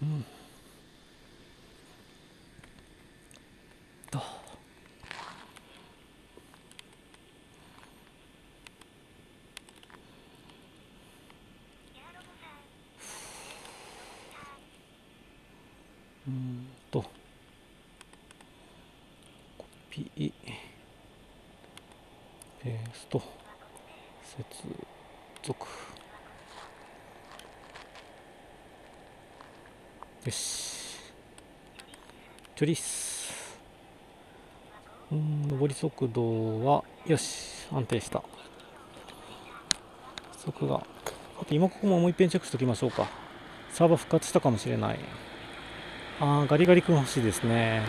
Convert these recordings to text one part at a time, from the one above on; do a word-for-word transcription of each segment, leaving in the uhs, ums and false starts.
うんとうんとコピーペースト接続よしチョリス。うん上り速度はよし安定した。速があと今ここももう一遍チェックしておきましょうか。サーバー復活したかもしれない。あーガリガリ君欲しいですね。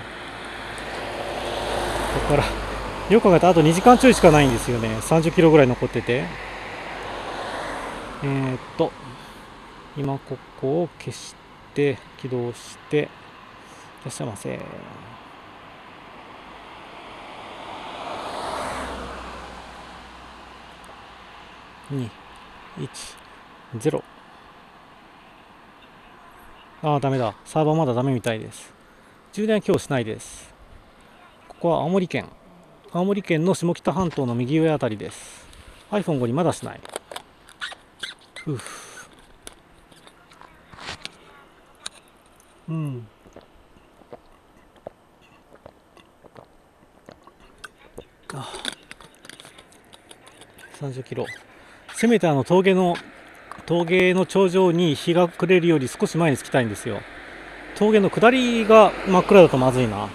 ここからよく考えたらあとにじかんちょいしかないんですよね。さんじゅっキロぐらい残ってて、えー、っと今ここを消して起動していらっしゃいませ。にいちゼロ。ああダメだ、サーバーまだダメみたいです。充電は今日しないです。ここは青森県青森県の下北半島の右上あたりです。 アイフォンご にまだしない。うふうんあさんじゅっキロ。せめてあの峠の峠の頂上に日が暮れるより少し前に着きたいんですよ。峠の下りが真っ暗だとまずいな。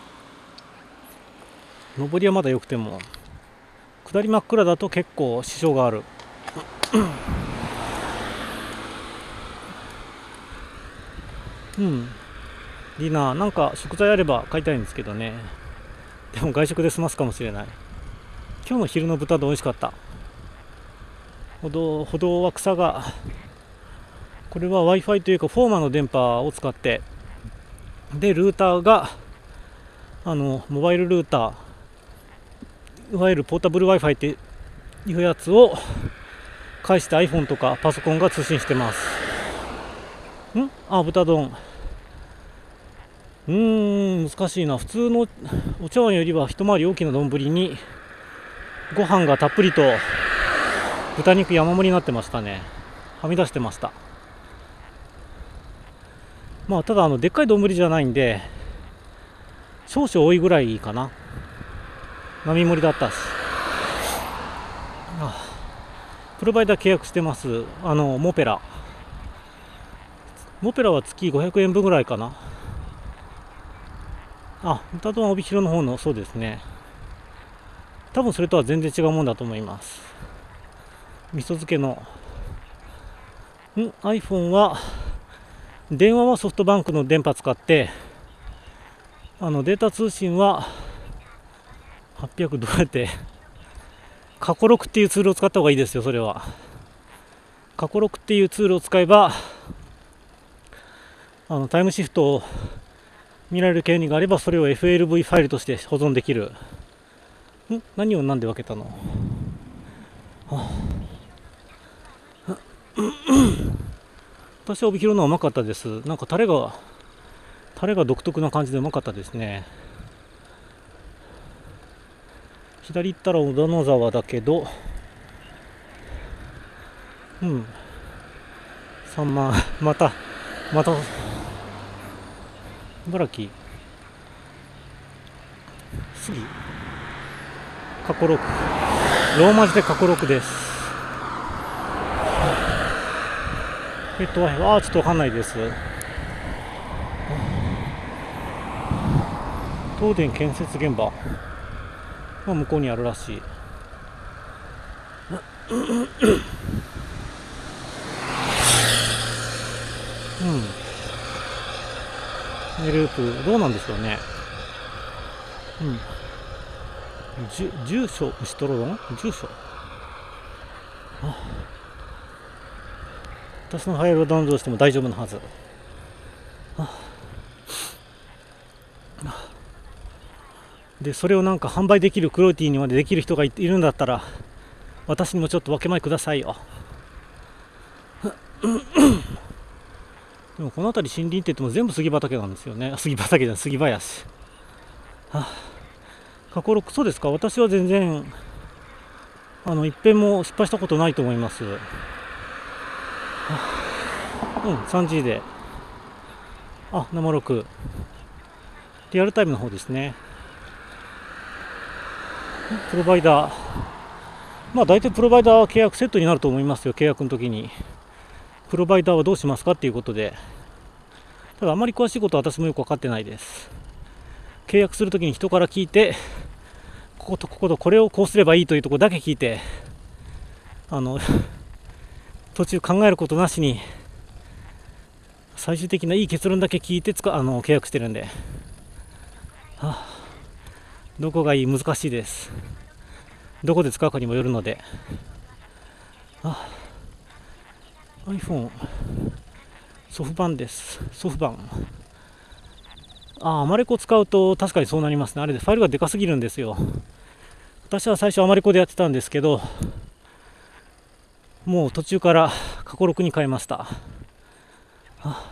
上りはまだ良くても下り真っ暗だと結構支障がある。うんディナーなんか食材あれば買いたいんですけどね。でも外食で済ますかもしれない。今日の昼の豚丼美味しかった。歩道歩道は草が、これは Wi-Fi というかフォーマの電波を使って、でルーターがあのモバイルルーター、いわゆるポータブル Wi-Fi っていうやつを介して iPhone とかパソコンが通信してます。んあ豚丼、うーん難しいな。普通のお茶碗よりは一回り大きな丼にご飯がたっぷりと豚肉山盛りになってましたね。はみ出してました。まあただあのでっかい丼じゃないんで少々多いぐらいかな。並盛りだったし、あプロバイダー契約してます。あのモペラモペラは月ごひゃくえんぶんぐらいかな。あ豚丼は帯広の方の、そうですね。多分それとは全然違うもんだと思います。味噌漬けのん iPhone は電話はソフトバンクの電波使って、あのデータ通信ははっぴゃくどうやって過去録っていうツールを使った方がいいですよ。それは過去録っていうツールを使えばあのタイムシフトを見られる権利があればそれを エフエルブイ ファイルとして保存できる。ん何を何で分けたの、はあ、私は帯広のはうまかったです。なんかタレがタレが独特な感じでうまかったですね。左行ったら小田野沢だけど、うんさんまんまたまた茨城杉過去録ローマ字で過去録です。えっとああちょっとわかんないです。東電建設現場が向こうにあるらしい。うんグループどうなんでしょうね。うんじ住所牛トロ丼住所、あ私のファイルをダウンロードしても大丈夫なはず。でそれをなんか販売できるクローティーにまでできる人がいるんだったら私にもちょっと分け前くださいよ。 でもこの辺り森林って言っても全部杉畑なんですよね。杉畑じゃない、杉林。はあ、過去ろく、そうですか。私は全然あの一遍も失敗したことないと思います。はあ、うん、さんジー で、あ、生ろくリアルタイムの方ですね。プロバイダー、まあ大体プロバイダーは契約セットになると思いますよ。契約の時にプロバイダーはどうしますかっていうことで。ただあまり詳しいことは私もよく分かってないです。契約するときに人から聞いて、こことこことこれをこうすればいいというところだけ聞いて、あの途中考えることなしに最終的ないい結論だけ聞いてつかあの契約してるんで、はあ、どこがいい、難しいです。どこで使うかにもよるので。あ iPhone ソフバンです。ソフバン。ああ、アマレコ使うと確かにそうなりますね。あれでファイルがでかすぎるんですよ。私は最初アマレコでやってたんですけど、もう途中から過去ろくに変えました。はあ、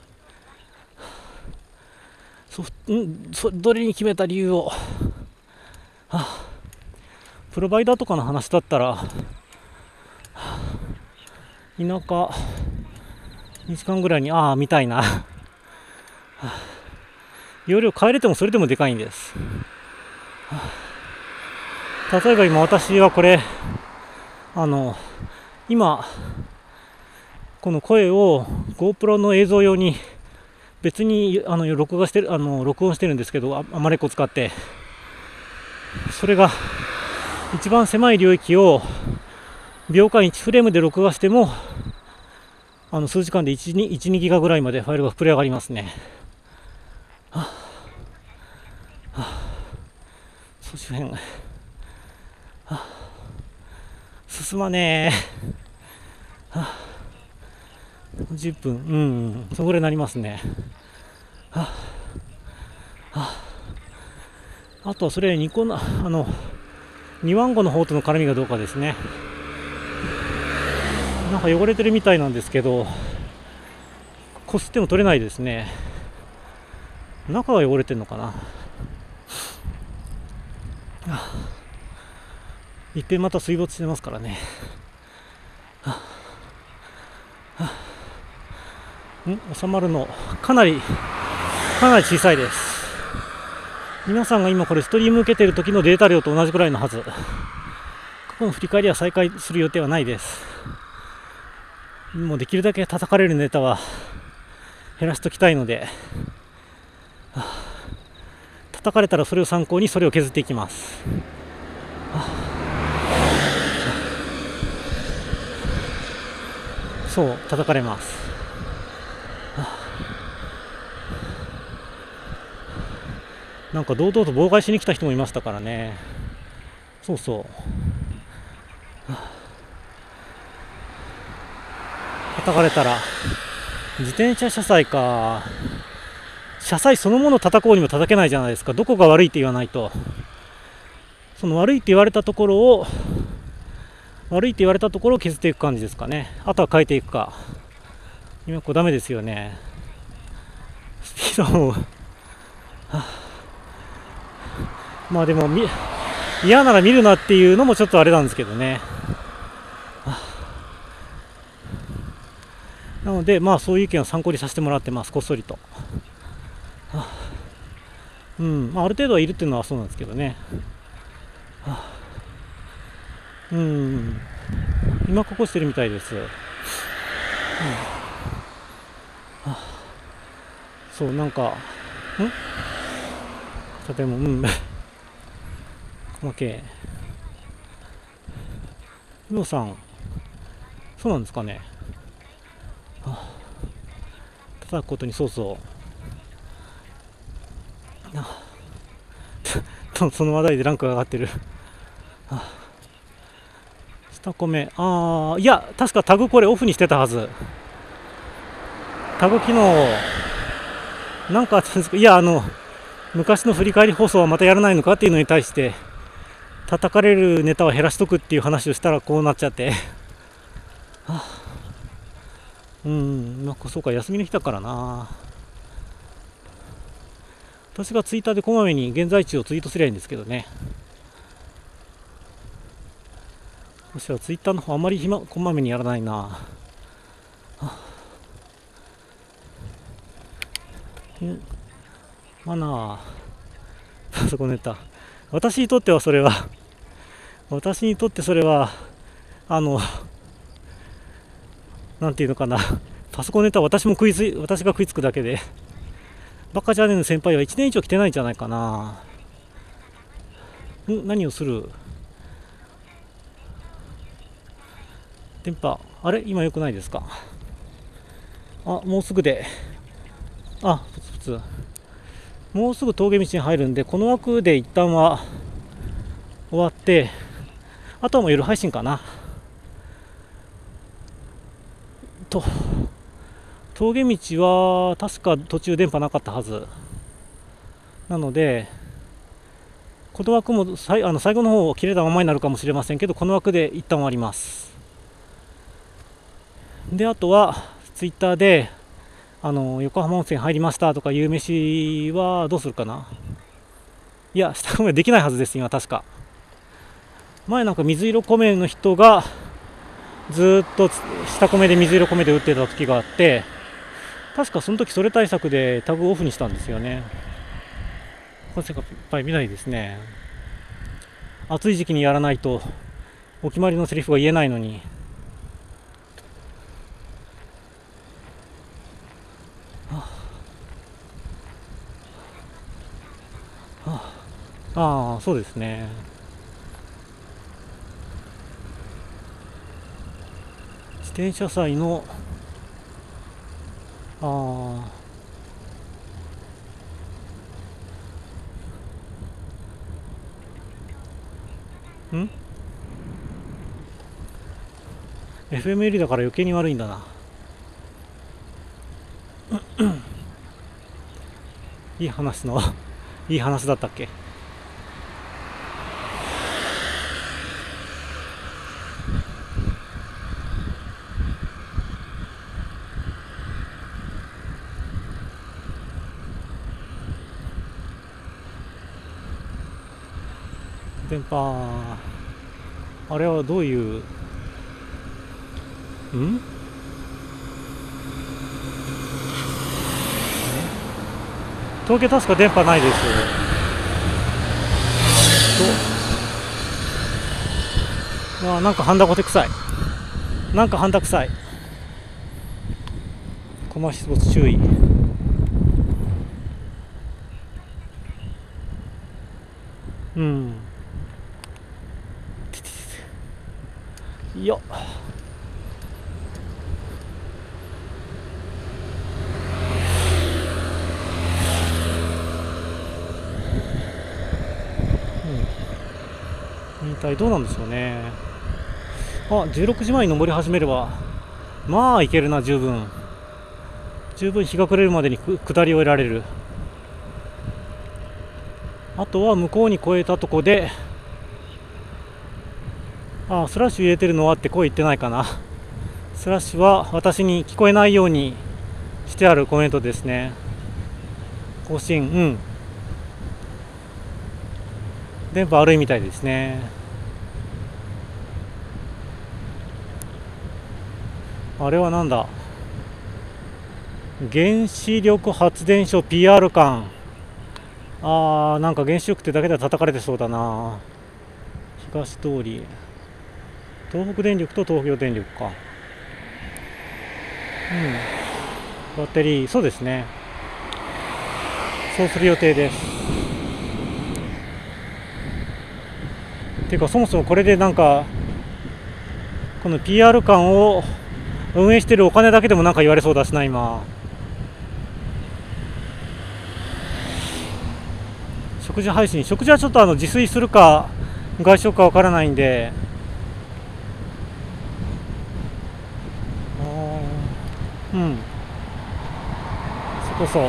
ソフんそどれに決めた理由を、はあ、プロバイダーとかの話だったら、はあ、田舎にじかんぐらいに、ああ、みたいな。はあ、容量変えれてもそれでもでかいんです。はあ、例えば今私はこれ、あの、今、この声を GoPro の映像用に別にあの録画してる、あの録音してるんですけど、アマレコ使って、それが一番狭い領域を秒間いちフレームで録画しても、あの数時間でいち、にギガぐらいまでファイルが膨れ上がりますね。はあはあ、総集編、はあ、進まねえ。はあ、じゅっぷん、うん、そこでなりますね。はあはあ、あとはそれニコンのあのにわんごの方との絡みがどうかですね。なんか汚れてるみたいなんですけど、こすっても取れないですね。中が汚れてるのかな。いっぺんまた水没してますからね。はあはあ、ん収まるのかなりかなり小さいです。皆さんが今これストリーム受けてる時のデータ量と同じくらいのはず。過去の振り返りは再開する予定はないです。もうできるだけ叩かれるネタは減らしときたいので、はあ、叩かれたらそれを参考にそれを削っていきます。はあ、そう叩かれます。はあ、なんか堂々と妨害しに来た人もいましたからね。そうそう、はあ、叩かれたら自転車車載か、車載そのものを叩こうにも叩けないじゃないですか。どこが悪いって言わないと。その悪いって言われたところを悪いって言われたところを削っていく感じですかね。あとは変えていくか。今こうダメですよね。スピードも、はあ、まあでも嫌なら見るなっていうのもちょっとあれなんですけどね。はあ、なのでまあそういう意見を参考にさせてもらってます、こっそりと。はあ、うん、まあ、ある程度はいるっていうのはそうなんですけどね。はあ、うん、今ここしてるみたいです。うん、はあ、そうなんか、ん建物、うん、細けえ。うおさん、そうなんですかね。はあ、叩くことにそうそう。その話題でランクが上がってる。はあ、下コメ、ああ、いや、確かタグこれオフにしてたはず。タグ機能、なんかあったんですか。いや、あの、昔の振り返り放送はまたやらないのかっていうのに対して、叩かれるネタは減らしとくっていう話をしたらこうなっちゃって。はあ、 うん、なんかそうか、休みの日だからな。私がツイッターでこまめに現在地をツイートすりゃいいんですけどね。私はツイッターの方あまり暇こまめにやらないな。マナー、パソコンネタ。私にとってはそれは、私にとってそれは、あの、なんていうのかな、パソコンネタは私も食いつい、私が食いつくだけで、バカじゃねえの先輩はいちねん以上来てないんじゃないかな。ん何をする？電波、あれ今良くないですか？あ、もうすぐで、あ、プツプツ。もうすぐ峠道に入るんで、この枠で一旦は終わって、あとはもう夜配信かな。と、峠道は確か途中電波なかったはず。なので、この枠もさいあの最後の方切れたままになるかもしれませんけど、この枠で一旦終わります。で、あとはツイッターで、あの横浜温泉入りましたとかいう飯はどうするかな。いや、下米できないはずです、今、確か。前なんか水色米の人がずっと下米で水色米で打ってた時があって、確かその時それ対策でタグオフにしたんですよね。なぜかいっぱい見ないですね。暑い時期にやらないとお決まりのセリフが言えないのに。ああ、そうですね。自転車祭の、ああ、ん エフエムエル だから余計に悪いんだな。いい話のいい話だったっけ。電波、あれはどういう、ん東京確か電波ないですと。あ、なんかハンダゴテ臭い。なんかハンダ臭い。コマ出没注意。うん。よっ。うん。一体どうなんでしょうね。あ、じゅうろくじまえに登り始めれば、まあいけるな、十分。十分日が暮れるまでに下り終えられる。あとは向こうに越えたとこで、あ、スラッシュ入れてるのはって声言ってないかな。スラッシュは私に聞こえないようにしてあるコメントですね。更新、うん。電波悪いみたいですね。あれはなんだ。原子力発電所 ピーアール 館。あー、なんか原子力ってだけでは叩かれてそうだな。東通り。東北電力と東京電力か。うん。バッテリー、そうですね。そうする予定です。っていうか、そもそもこれでなんか、この ピーアール 館を運営してるお金だけでもなんか言われそうだしな、今。食事配信、食事はちょっとあの自炊するか外食かわからないんで、うん、そこそう、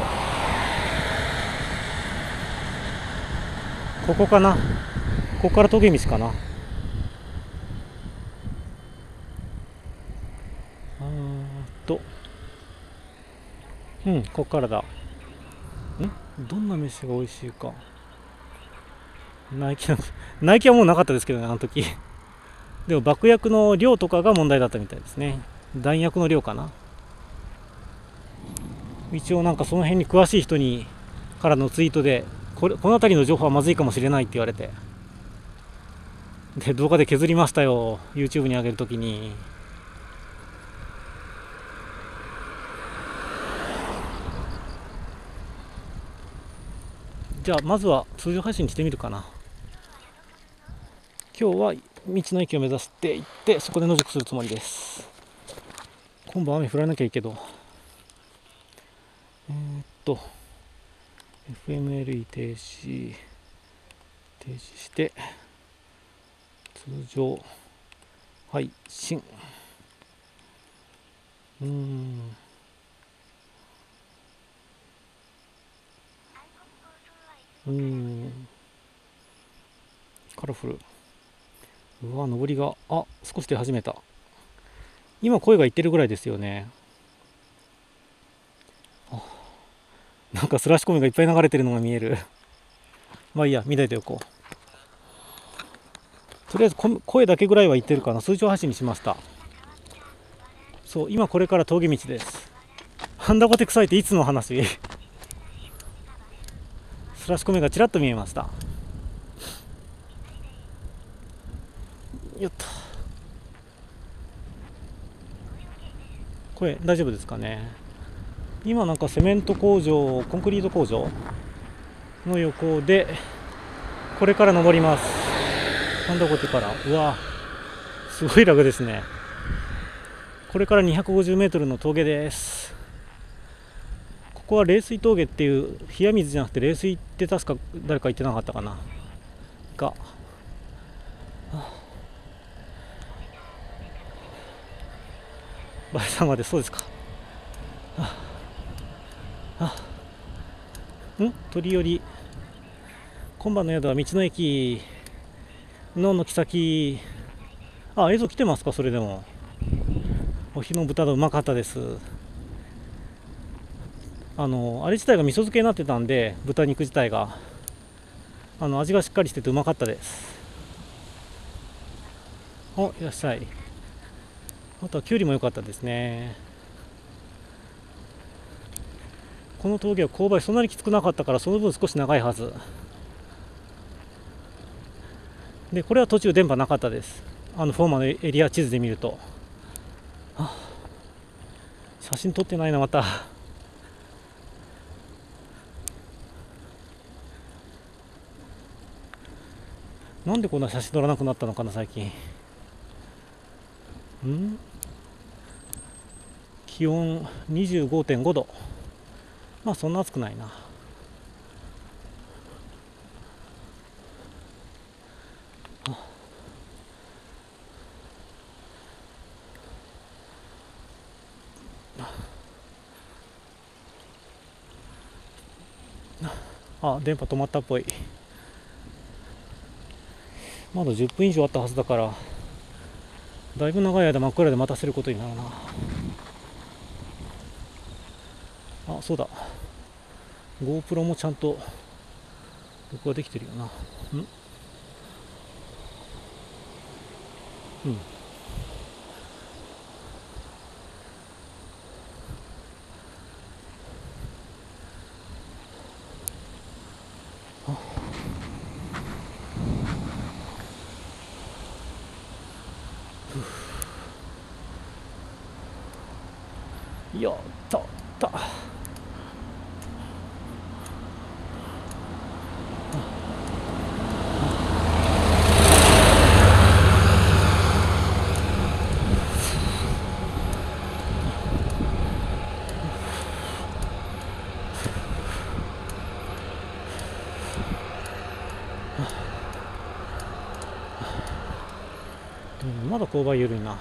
ここかな、ここから峠道かな。あーっとうん、こっからだ。んどんな飯が美味しいか。ナイキのナイキはもうなかったですけどね、あの時。でも爆薬の量とかが問題だったみたいですね。弾薬の量かな。一応なんかその辺に詳しい人にからのツイートで、これこの辺りの情報はまずいかもしれないって言われて、で動画で削りましたよ、 YouTube に上げるときに。じゃあまずは通常配信にしてみるかな。今日は道の駅を目指して行ってそこで野宿するつもりです。今晩雨降らなきゃいいけど。えー、っと エフエムエルイー 停止停止して通常配信。うーんうーんカラフル。うわ、上りが、あ、少し出始めた。今声がいってるぐらいですよね。あ、なんかスラッシュコメがいっぱい流れてるのが見える。まあいいや、見ないでおこう。とりあえず声だけぐらいは言ってるかな。通常配信にしました。そう、今これから峠道です。ハンダゴテ臭いっていつの話？スラッシュコメがちらっと見えました。よっと。声大丈夫ですかね。今なんかセメント工場、コンクリート工場の横でこれから登ります。ハンダゴテから。うわ、すごいラグですね。これからにひゃくごじゅうメートルの峠です。ここは冷水峠っていう、冷や水じゃなくて冷水って確か誰か言ってなかったかなが、バイさんまで。そうですか。ん鳥寄り。今晩の宿は道の駅の軒先。あ、映像来てますか。それでもお日の豚丼うまかったです。あのあれ自体が味噌漬けになってたんで、豚肉自体があの味がしっかりしててうまかったです。お、いらっしゃい。あとはきゅうりも良かったですね。この峠は勾配そんなにきつくなかったから、その分少し長いはずで、これは途中電波なかったです。あのフォーマのエリア地図で見ると。あ、写真撮ってないな、また。なんでこんな写真撮らなくなったのかな最近。ん気温 にじゅうごてんご 度。まあそんな暑くないな。あ、電波止まったっぽい。まだじゅっぷん以上あったはずだから、だいぶ長い間真っ暗で待たせることになるな。あ、そうだ、 GoPro もちゃんと録画できてるよな。んうん。やったった。まだ勾配緩いな。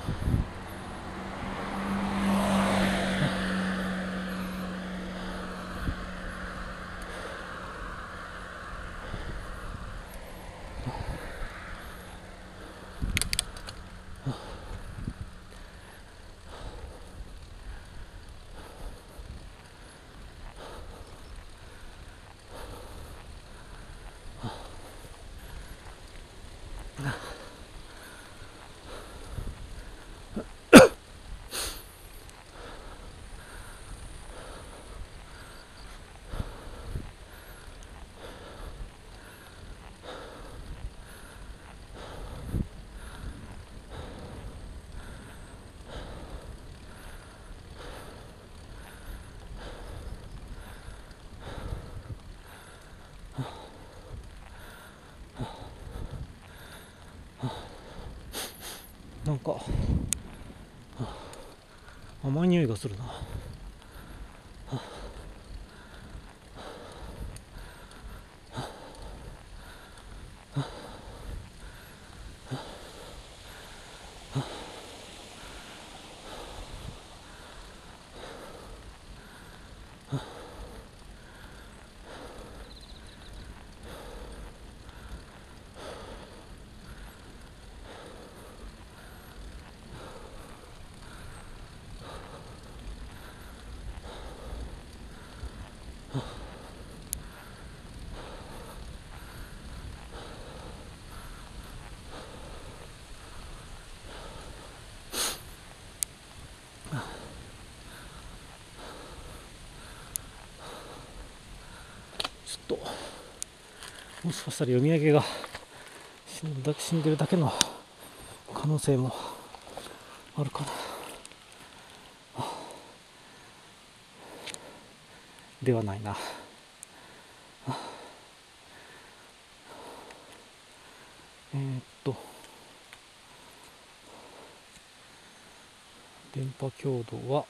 なんか甘い匂いがするな。ちょっともしかしたら読み上げが死んだ死んでるだけの可能性もあるかな。ではないな。えー、っと電波強度は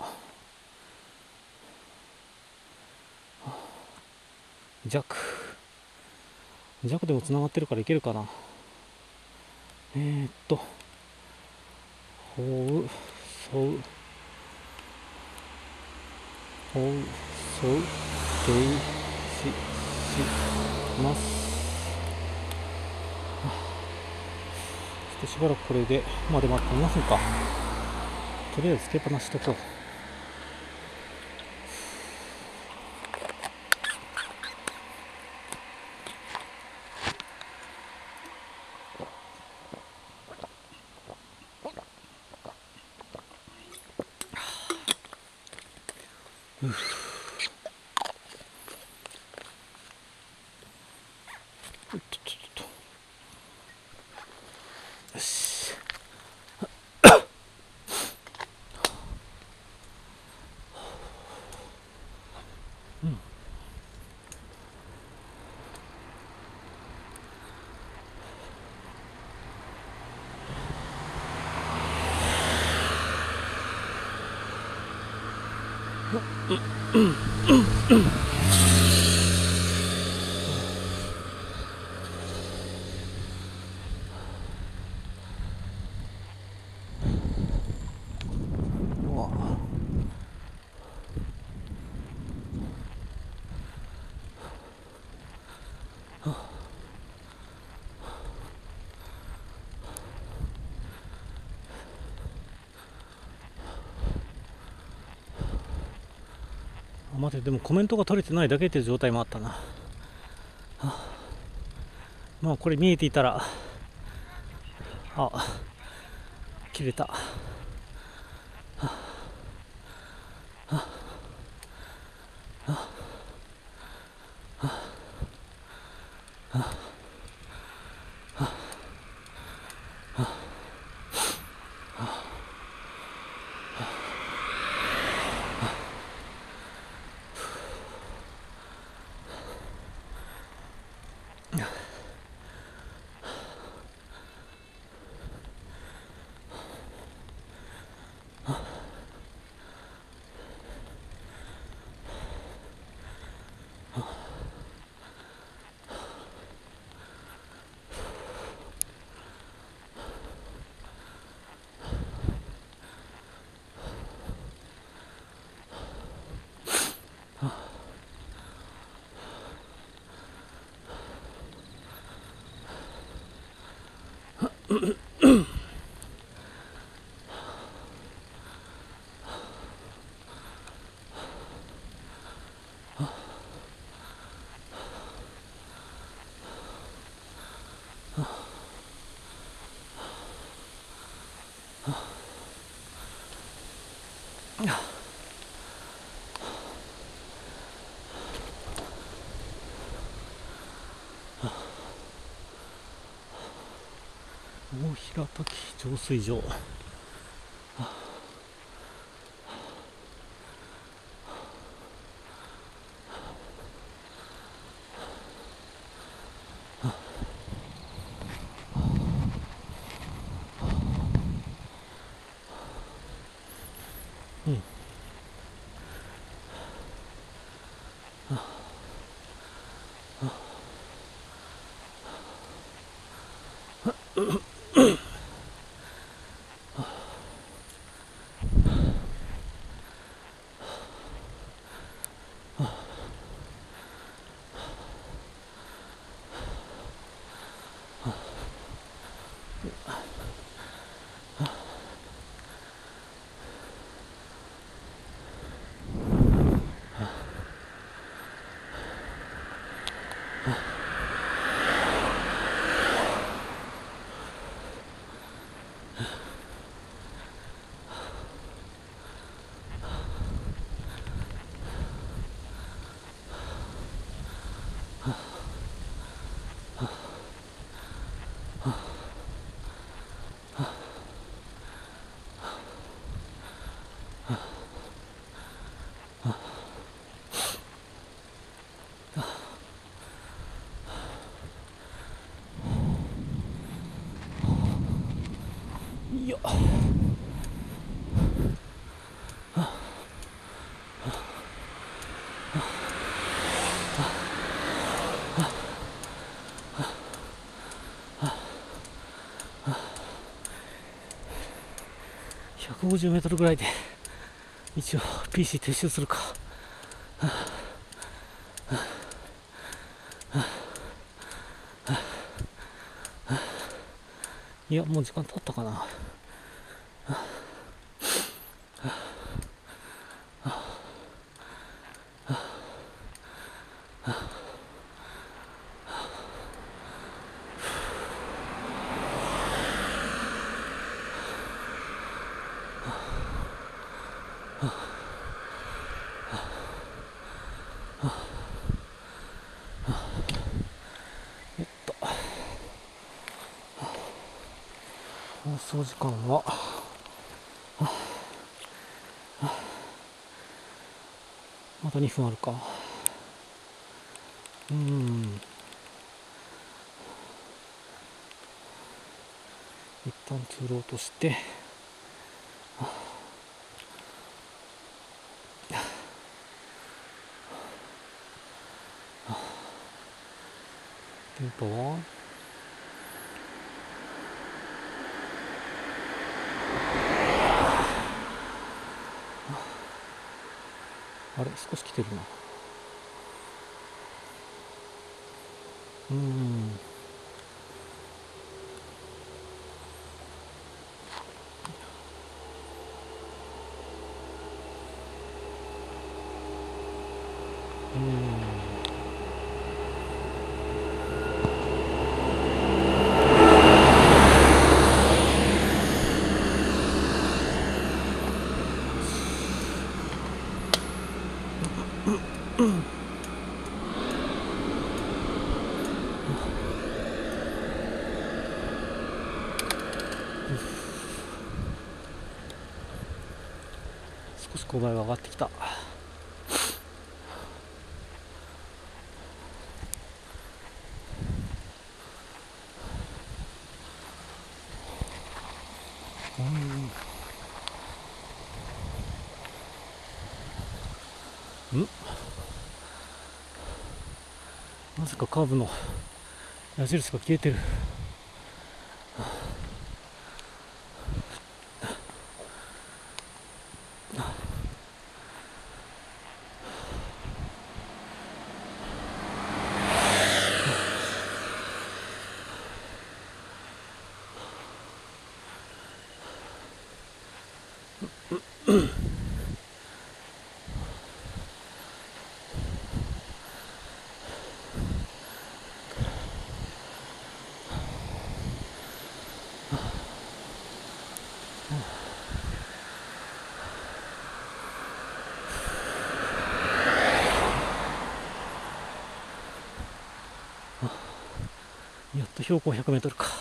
弱弱でもつながってるからいけるかな。えー、っとほうそうほうそう停止します。ちょっとしばらくこれでまあでもあとにふんか。とりあえずつけっぱなしとこう。うっとっとっとよし。うんうわ待て、でもコメントが取れてないだけっていう状態もあったな。まあこれ見えていたら、あ、切れた。大平滝浄水場。 いやひゃくごじゅうメートルぐらいで一応 ピーシー 撤収するか。いやもう時間経ったかな。えっと放送時間はまだにふんあるか。うーん一旦通ろうとして電波はあれ少し来てるな。うーんうーん少し勾配が上がってきた。うんんなぜかカーブの矢印が消えてる。やっと標高ひゃくメートルか。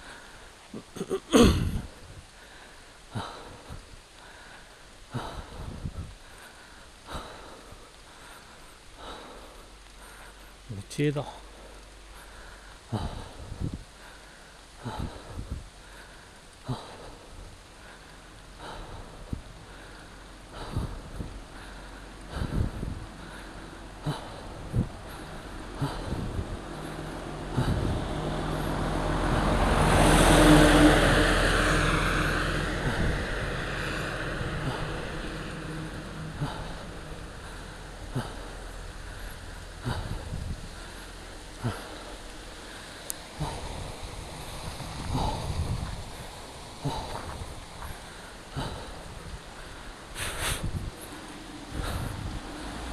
もちえだ。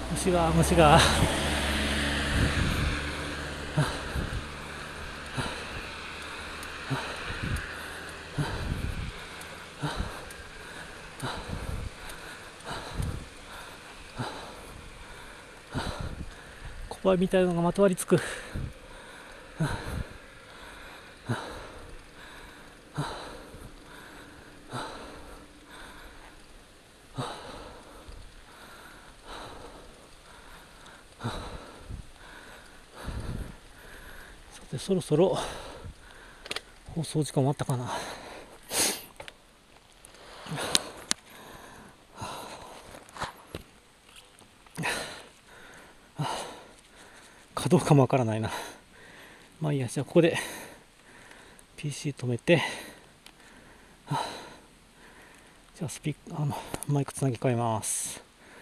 虫が虫が小バエみたいなのがまとわりつく。さてそろそろ放送時間終わったかな。かどうかもわからないな。まあいいや、じゃあここで ピーシー 止めて、じゃあスピあのマイクつなぎ替えます。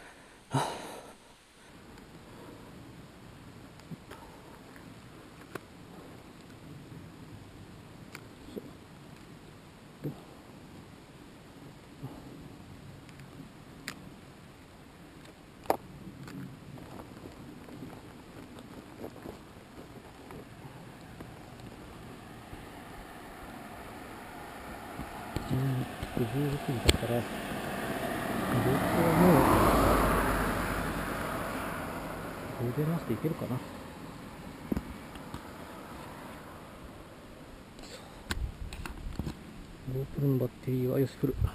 じゅうろくじだから、僕はもう充電なしでいけるかな。GoPro のバッテリーはよしフル。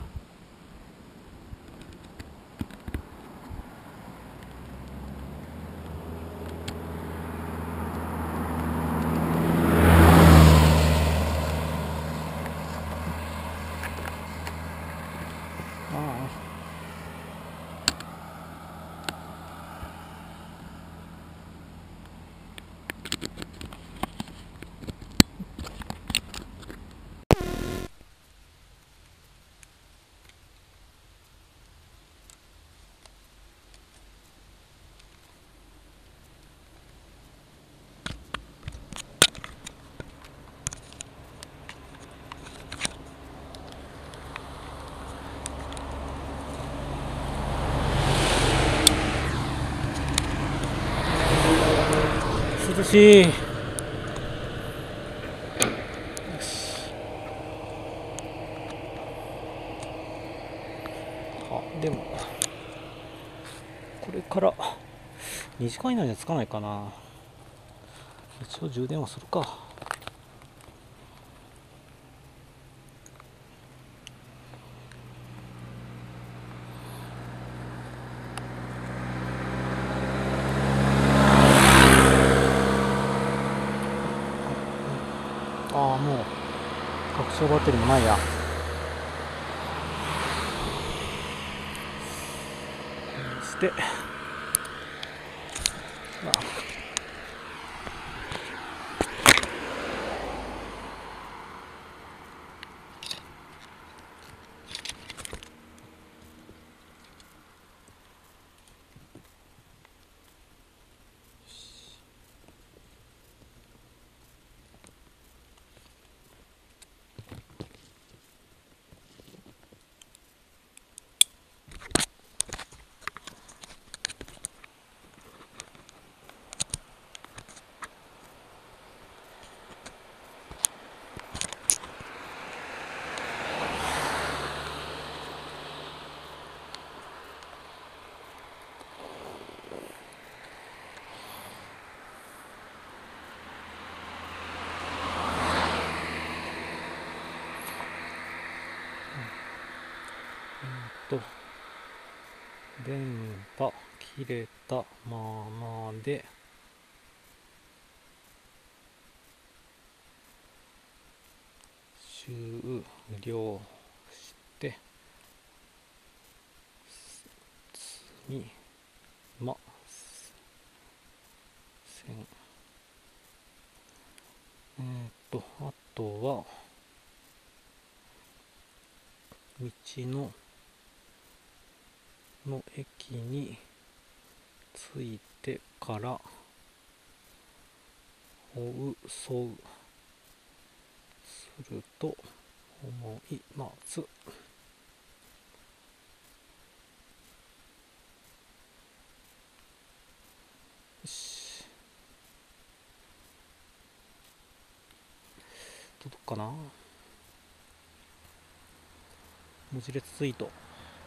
涼しい。よし。あ、でもこれからにじかん以内にはつかないかな。一応充電はするか。ああ、もう拡張バッテリーもないや。して、まあと電波切れたままで終了してみません。えっとあとは道のの駅に着いてから放送すると思います。 届くかな。文字列ツイート。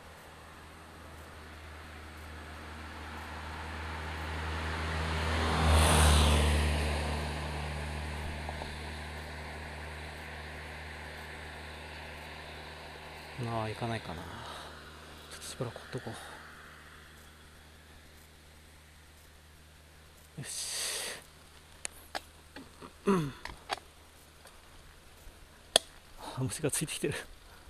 まあ行かないかな。ちょっとしばらくほっとこう。よし。あ、虫がついてきてる。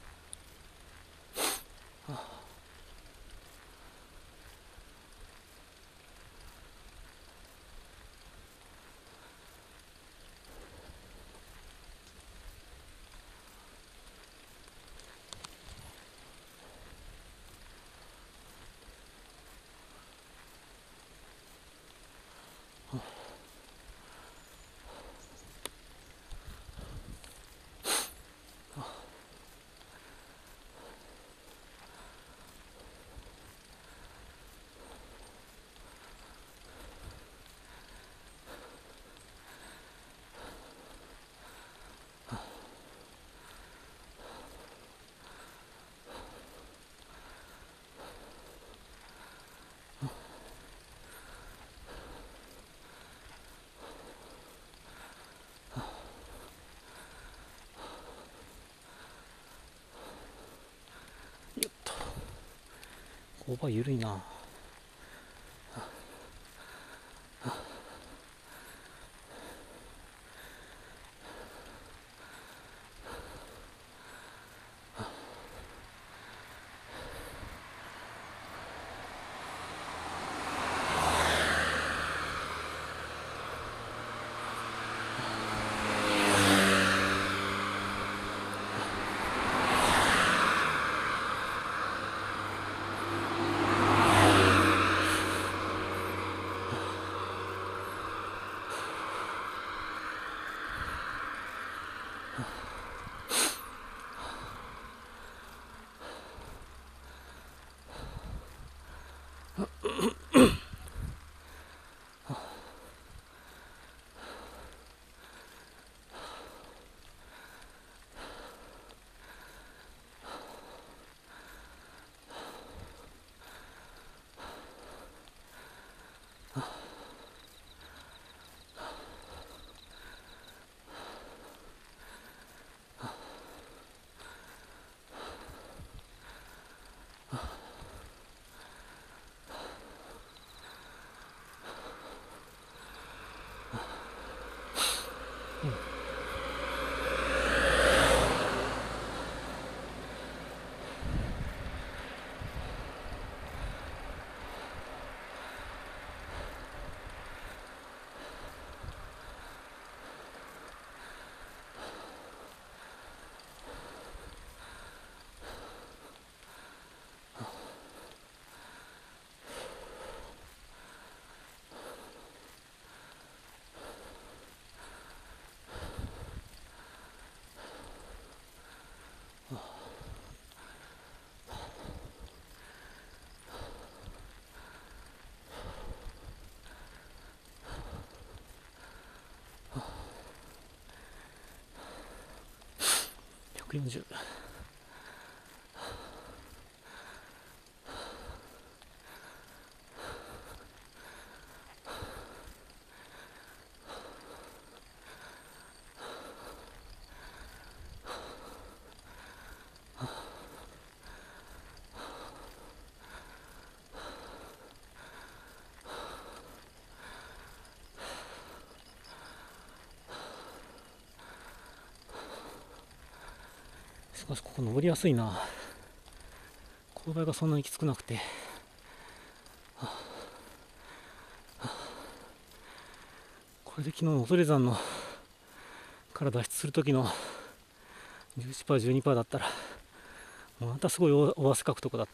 よっと。勾配緩いな。ひゃくよんじゅう。しかしここ登りやすいな。勾配がそんなにきつくなくて、はあはあ、これで昨日の恐山のから脱出する時の じゅういちパーセント、じゅうにパーセント だったらまたすごい大汗かくとこだった。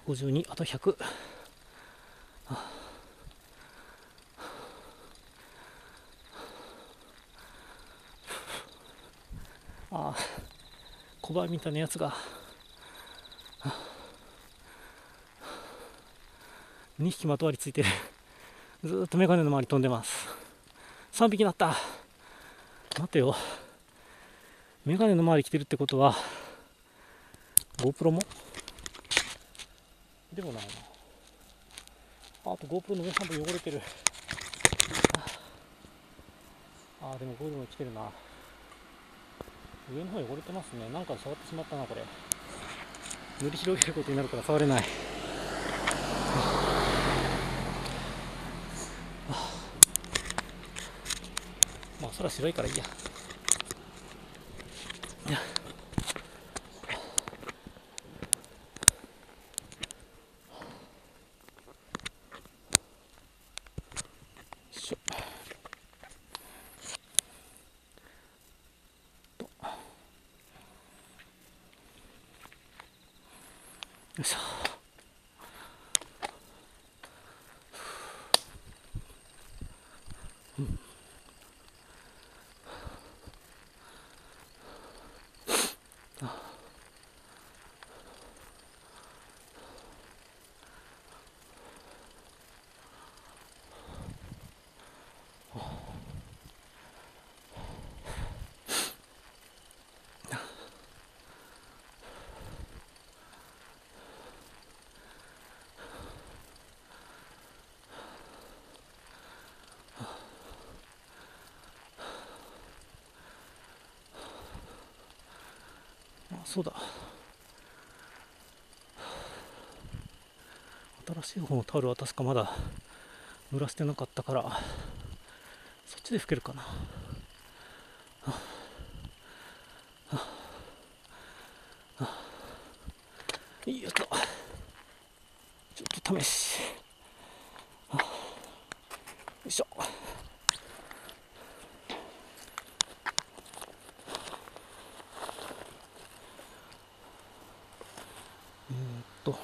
ごじゅうに、あとひゃく。ああ、小判みたいなやつがにひきまとわりついてる。ずーっとメガネの周り飛んでます。さんびきなった。待てよ、メガネの周り来てるってことは GoPro もでもないな。あと GoPro の上半分汚れてる。ああ、でもゴールも来てるな。上の方汚れてますね。なんか触ってしまったな、これ。塗り広げることになるから触れない。まあ空白いからいいや。いや、しょと、よいしょ。うん、あ、そうだ、新しい方のタオルは確かまだ濡らしてなかったからそっちで拭けるかな。いいよと、ちょっと試し、よいしょ。えー、っと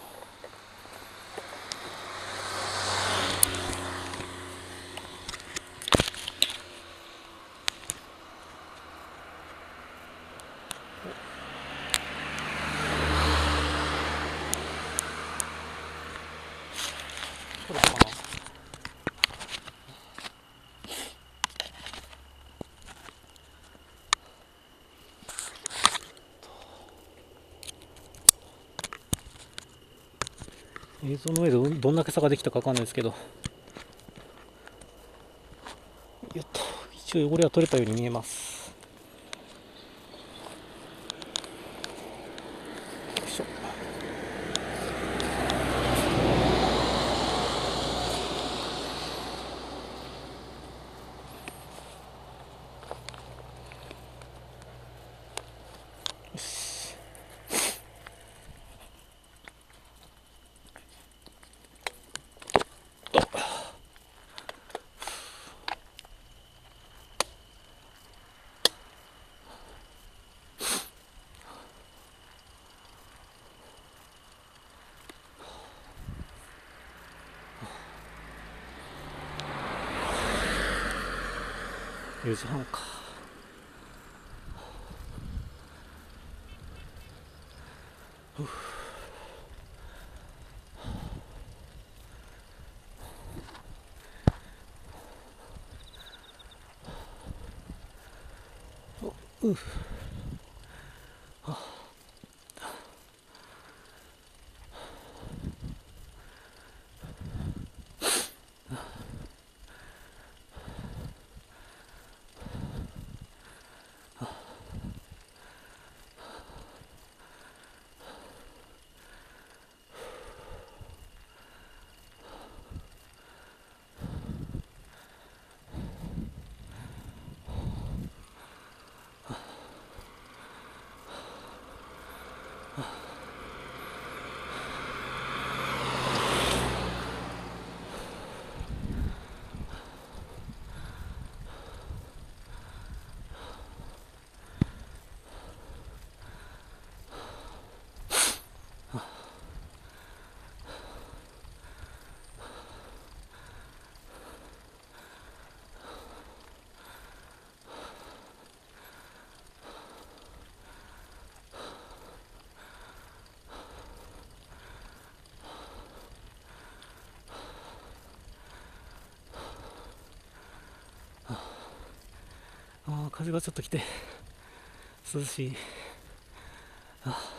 これかな。映像の上でどんだけ差ができたかわかんないですけど、よっと、一応汚れは取れたように見えます。よいしょ。よし。と。よじはんか。ふう。うあ、 あー風がちょっと来て涼しい。あ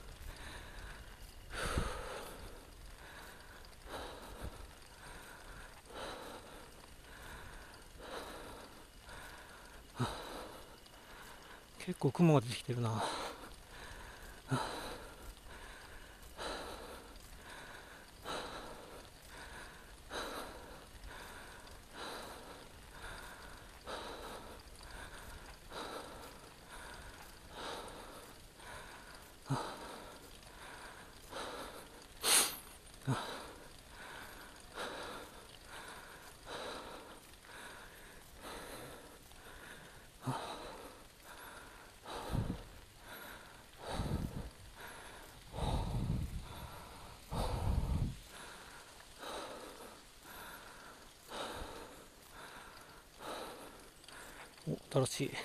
結構雲が出てきてるな。お、新しい。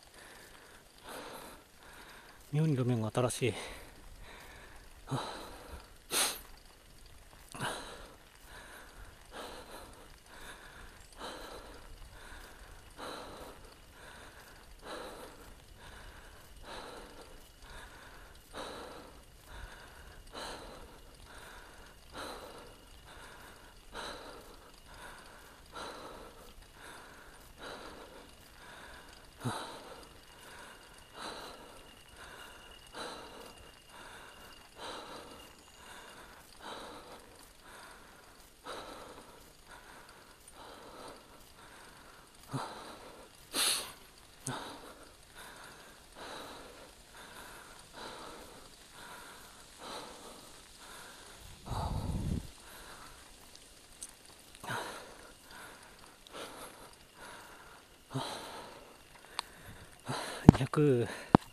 妙に路面が新しい。にひゃく。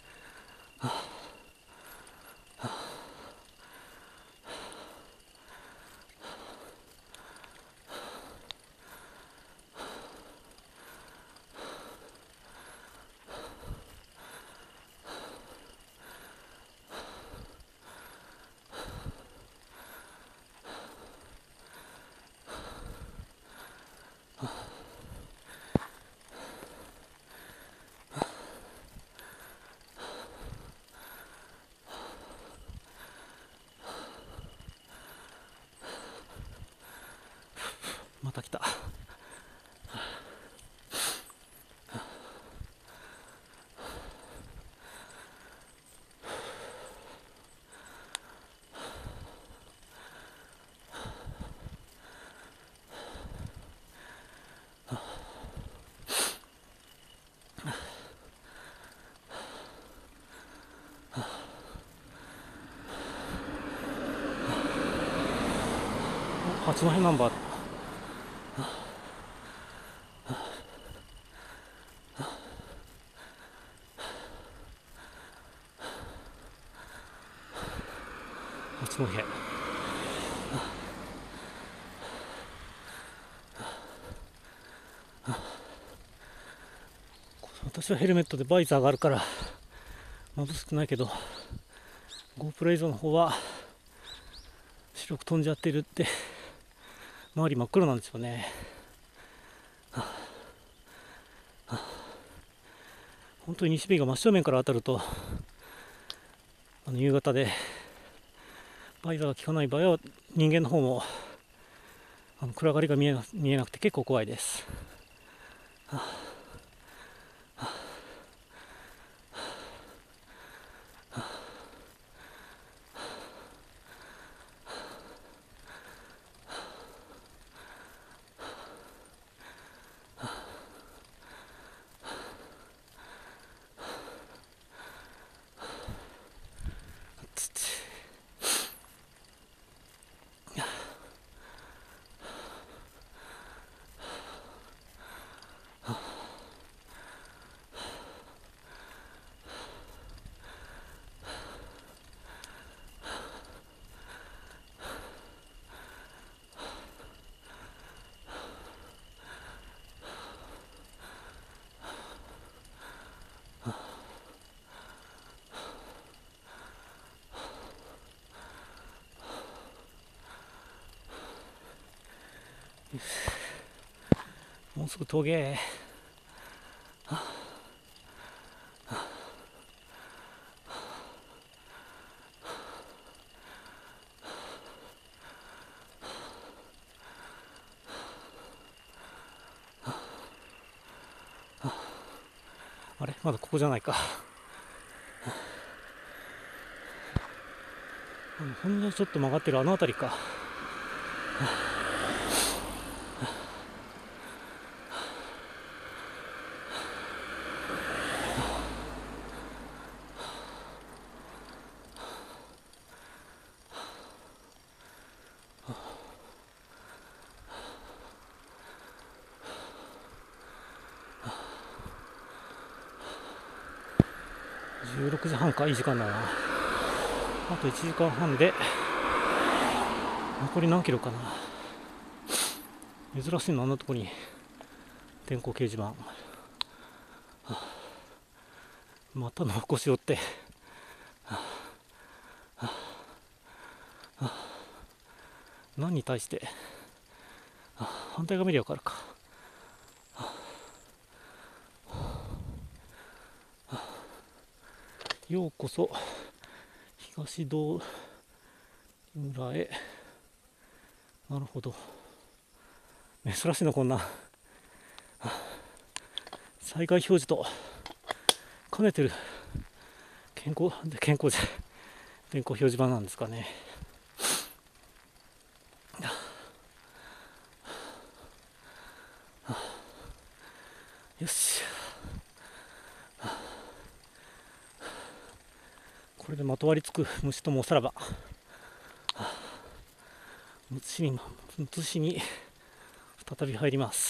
また来た。八戸ナンバー。八戸。私はヘルメットでバイザーがあるから眩しくないけど、 GoPro 映像の方は白く飛んじゃってるって、周り真っ黒なんですよね。本当に西日が真正面から当たると、あの夕方でバイザーが効かない場合は人間の方もあの暗がりが見えな、見えなくて結構怖いです。もうすぐ峠。 あれまだここじゃないか。ほんのちょっと曲がってるあの辺りか。じゅうろくじはんか、いい時間だな。あといちじかんはんで残り何キロかな。珍しいのあんなとこに天候掲示板、はあ、またの腰折って、はあはあ、何に対して、はあ、反対側見りゃ分かるか。はあ、ようこそ東道村へ。なるほど、珍しいのこんな、はあ、災害表示と兼ねてる健康健康じゃ天候表示板なんですかね。よし、これでまとわりつく虫ともおさらば、むつ市にむつ市に再び入ります。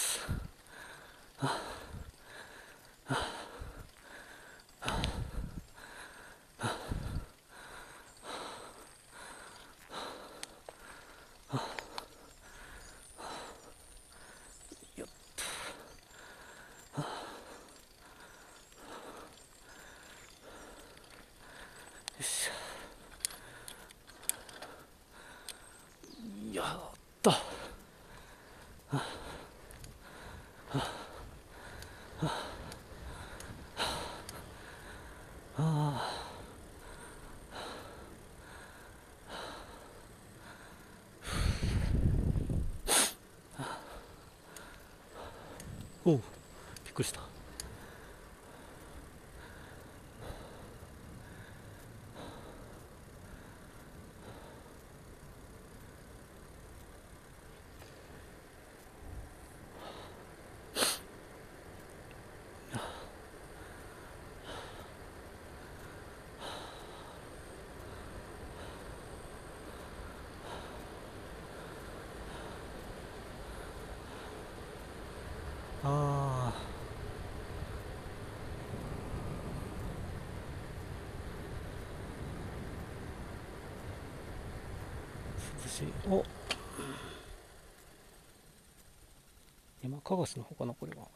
やった。おう、びっくりした。ああ、涼しい。お、山かがしの方かな、これは。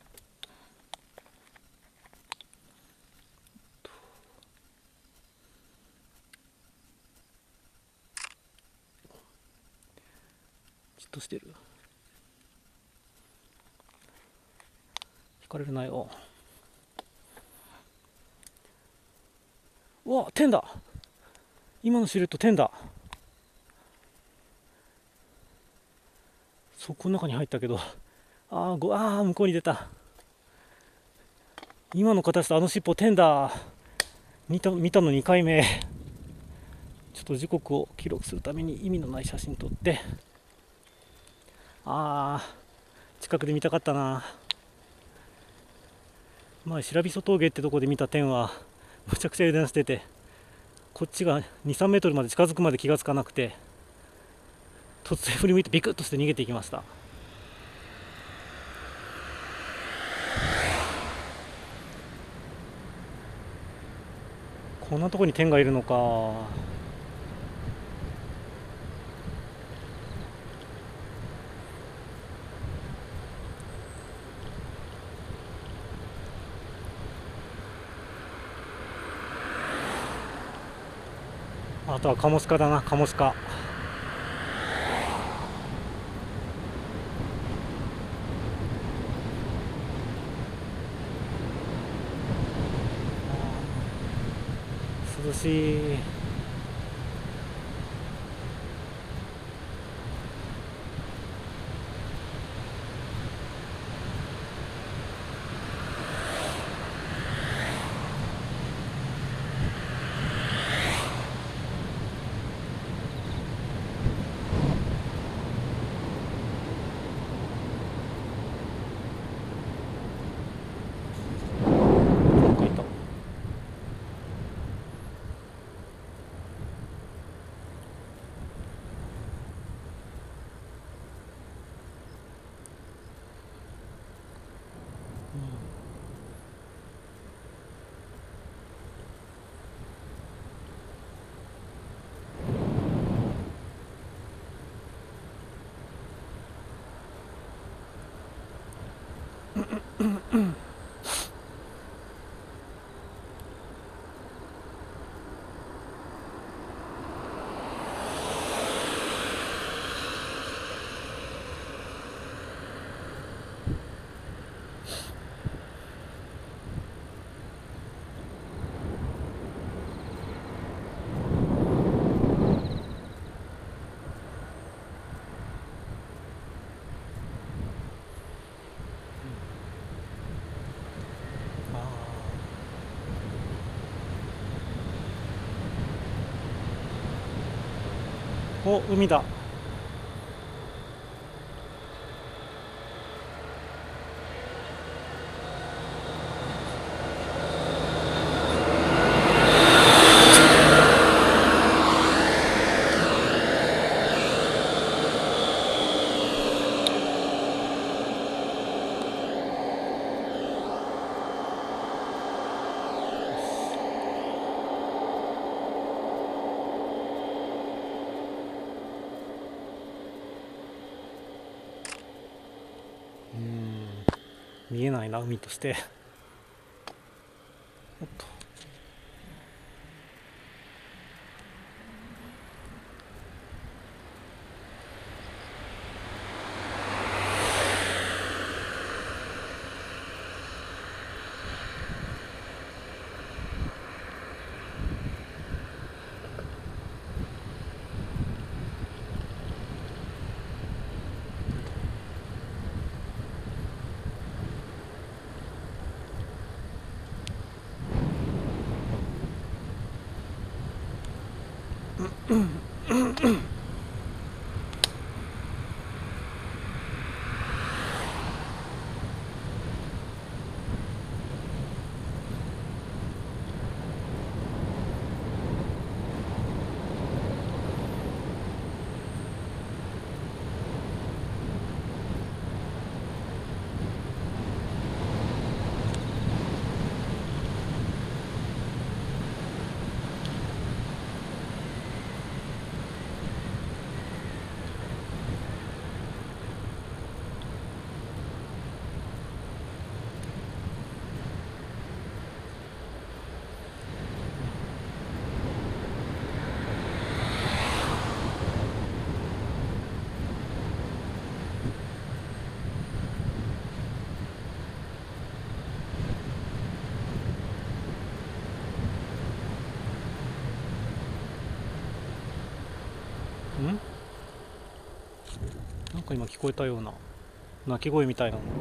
じっとしてる。引かれるなよ。うわ、天だ。今のシルエット天だ。そこの中に入ったけど、あーごあー向こうに出た。今の形とあの尻尾天だ。見た見たのにかいめ。ちょっと時刻を記録するために意味のない写真撮って、あー近くで見たかったな。前白磯峠ってとこで見た天はむちゃくちゃ油断してて、こっちがにさんメートルまで近づくまで気がつかなくて、突然振り向いてビクッとして逃げていきました。こんなとこに天がいるのか。あとはカモシカだな、カモシカ。涼しい。 お、海だ。うーん、見えないな、海として。おっと。んなんか今聞こえたような鳴き声みたいなのが。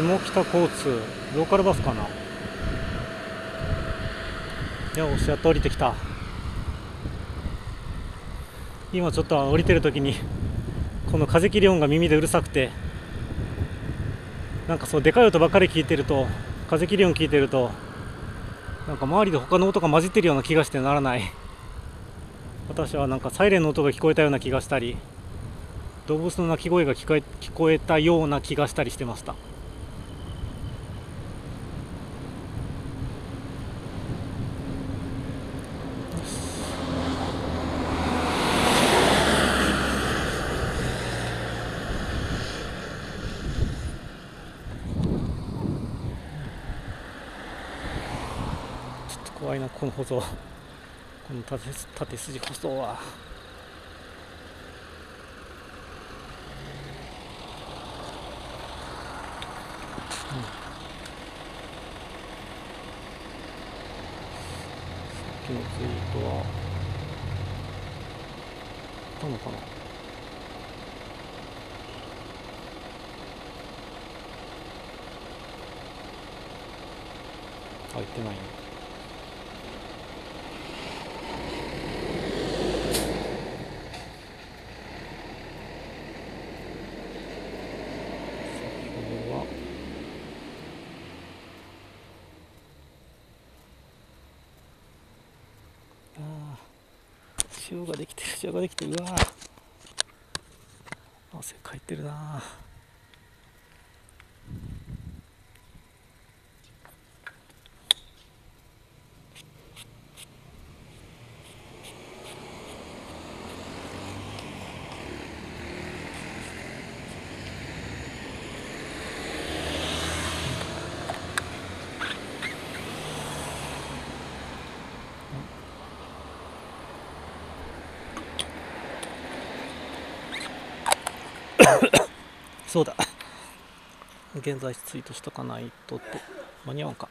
下北交通ローカルバスかな。よし、やっと降りてきた。今ちょっと降りてる時にこの風切り音が耳でうるさくて、なんかそうでかい音ばっかり聞いてると、風切り音聞いてるとなんか周りで他の音が混じってるような気がしてならない。私はなんかサイレンの音が聞こえたような気がしたり、動物の鳴き声が聞こえ、聞こえたような気がしたりしてました。怖いな、この舗装、この縦縦筋舗装は。うん、さっきのツイートはあったのかな。入ってないね。塩ができてる、塩ができてる。うわー、汗かいてるな。そうだ、現在ツイートしとかないとって。間に合うか。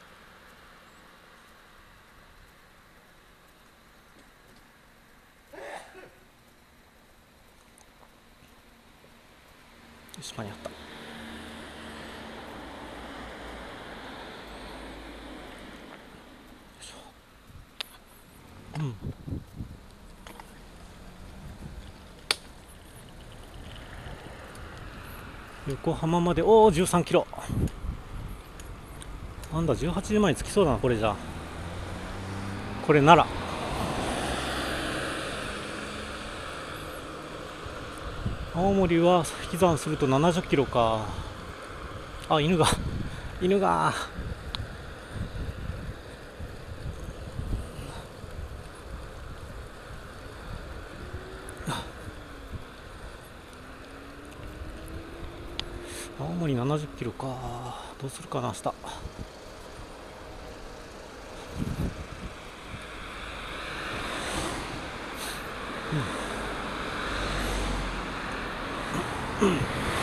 よし、間に合った。うん、横浜まで、おおじゅうさんキロ。なんだ、じゅうはちじまえに着きそうだな、これじゃあ。これなら青森は引き算するとななじゅっキロか。あ、犬が犬が青森ななじゅっキロか。どうするかな、明日。うん、うん、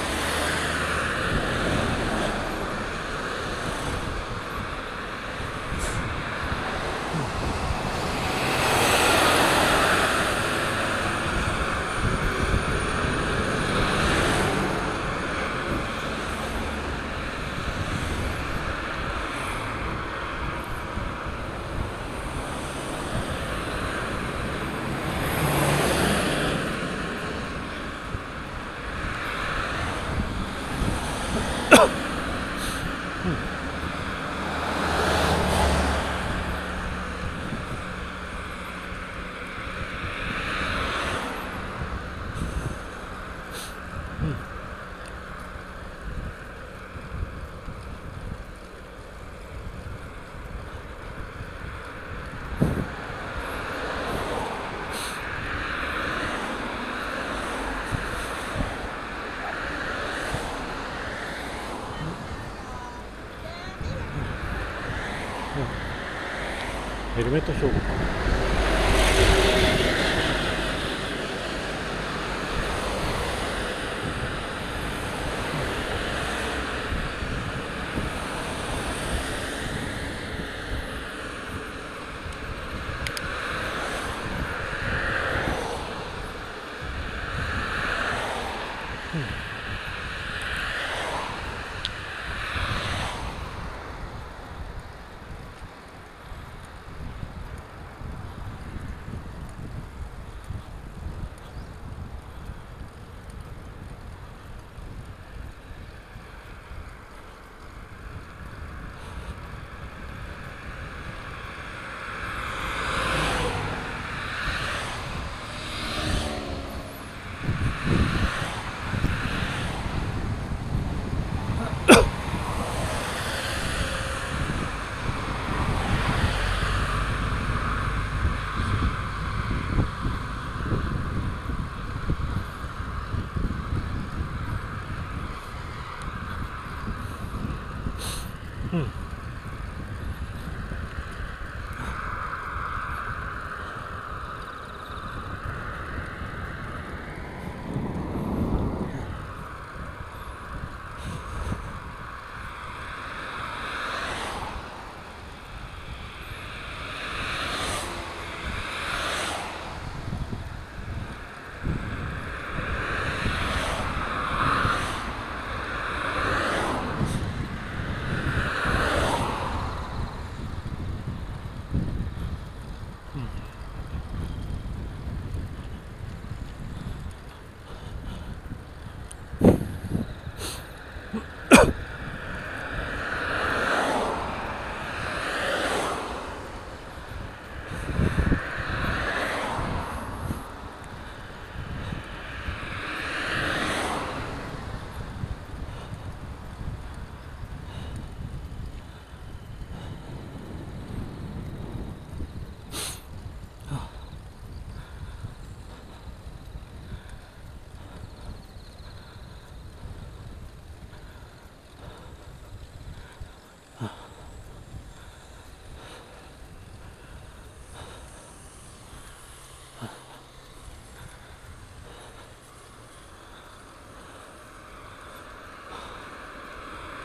ヘルメット標語か。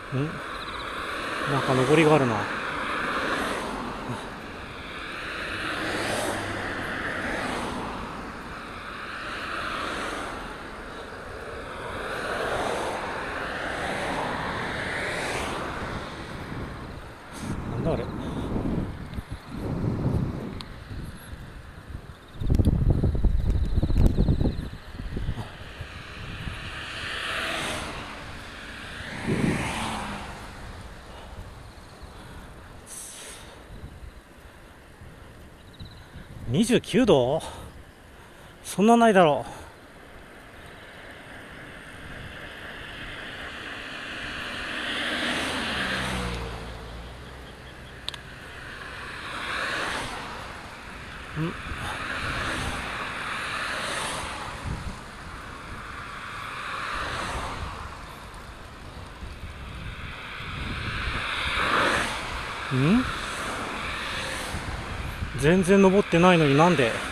んなんか登りがあるな。なんだあれ。にじゅうきゅうど？そんなないだろう。んん全然登ってないのになんで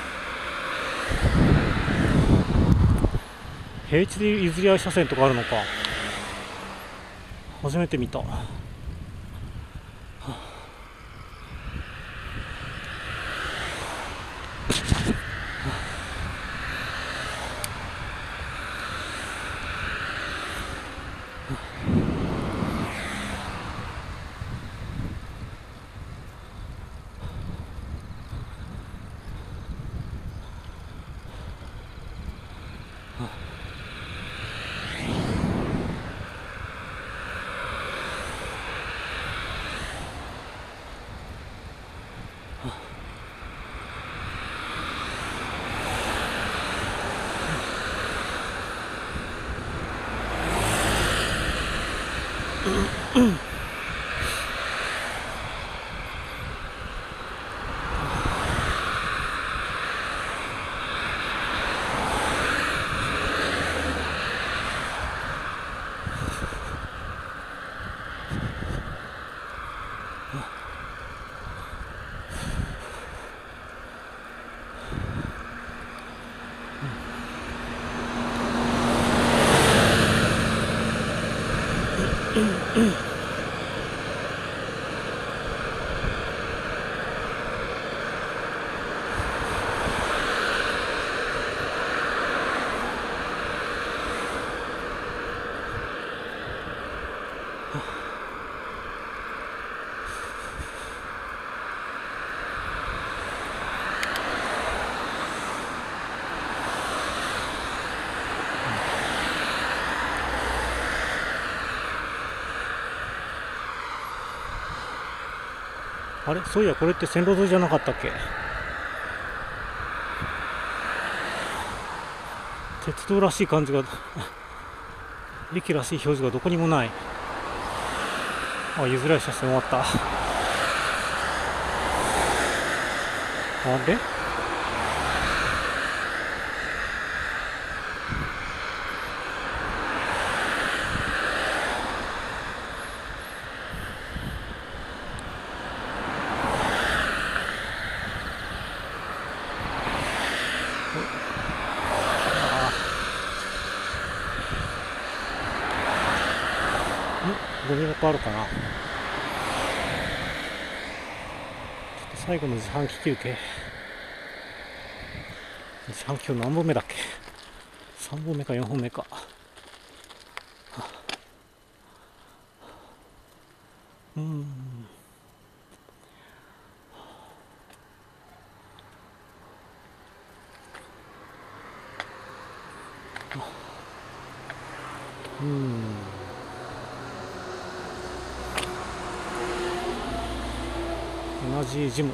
平地で譲り合い車線とかあるのか。初めて見た。あれ、そういやこれって線路沿いじゃなかったっけ。鉄道らしい感じが駅らしい表示がどこにもない。あ、譲り合い車線終わった。あれ、ゴミ箱あるかな。ちょっと最後の自販機休憩。自販機今日何本目だっけ。さんぼんめかよんほんめか。うん、うん、同じジム。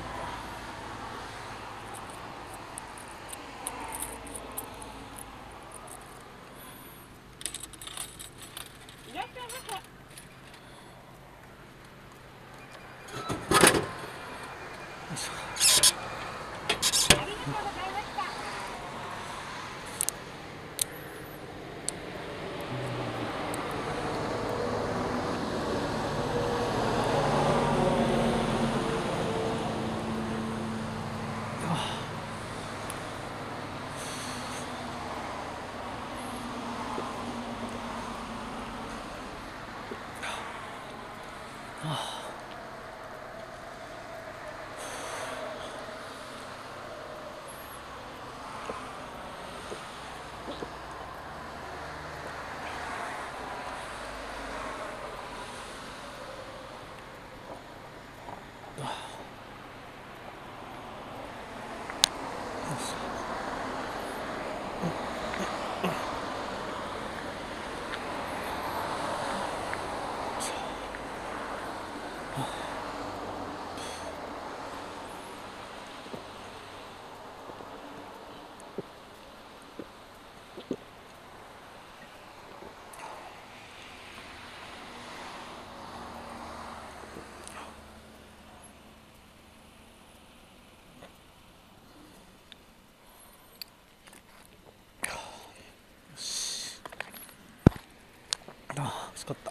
あ、惜しかった。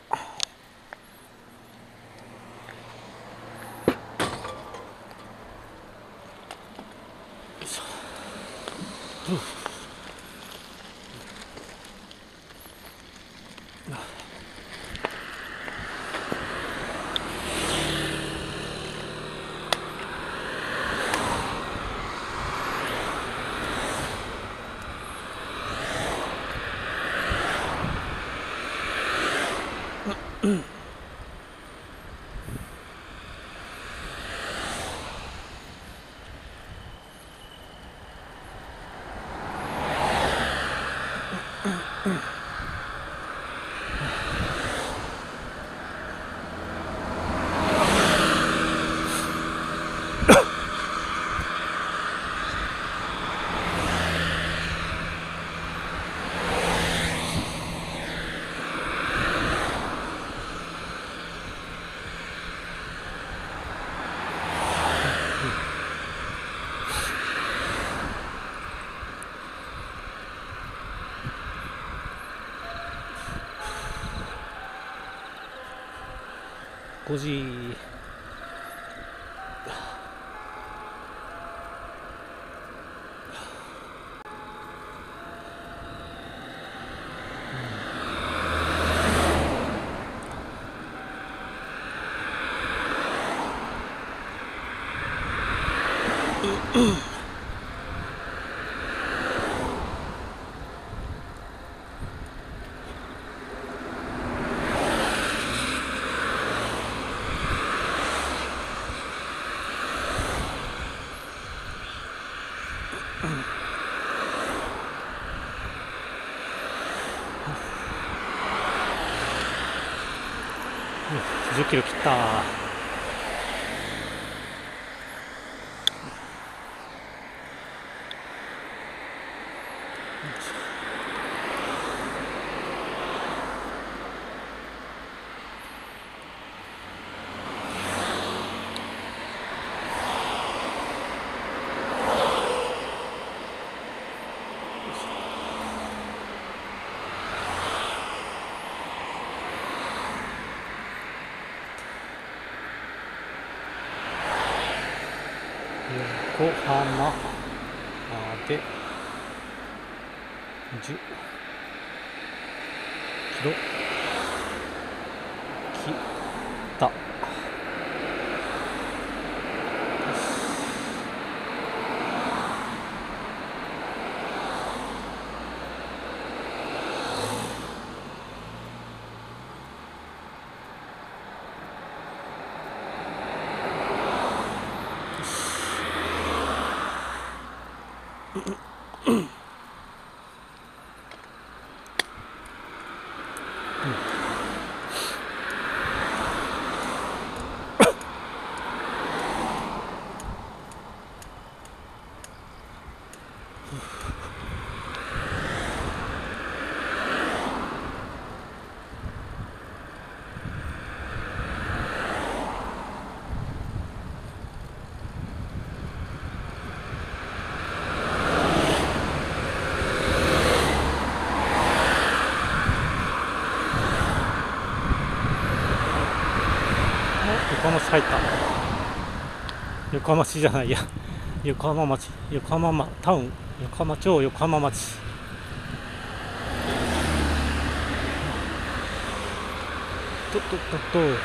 ごじ。じゅっキロ切った。横浜までじゅっキロ切った。横浜市入った。横浜市じゃないや、横浜町、横浜、ま、タウン、横浜町、横浜町。とっとっとっと。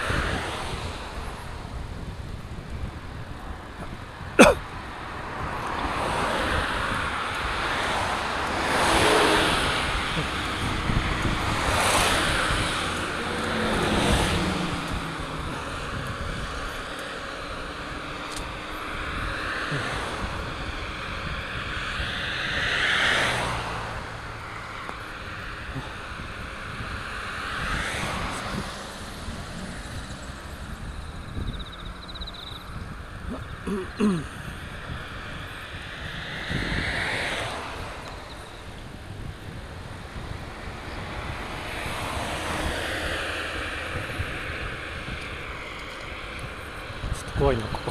怖いなここ。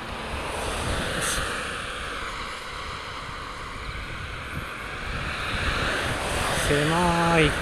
狭い。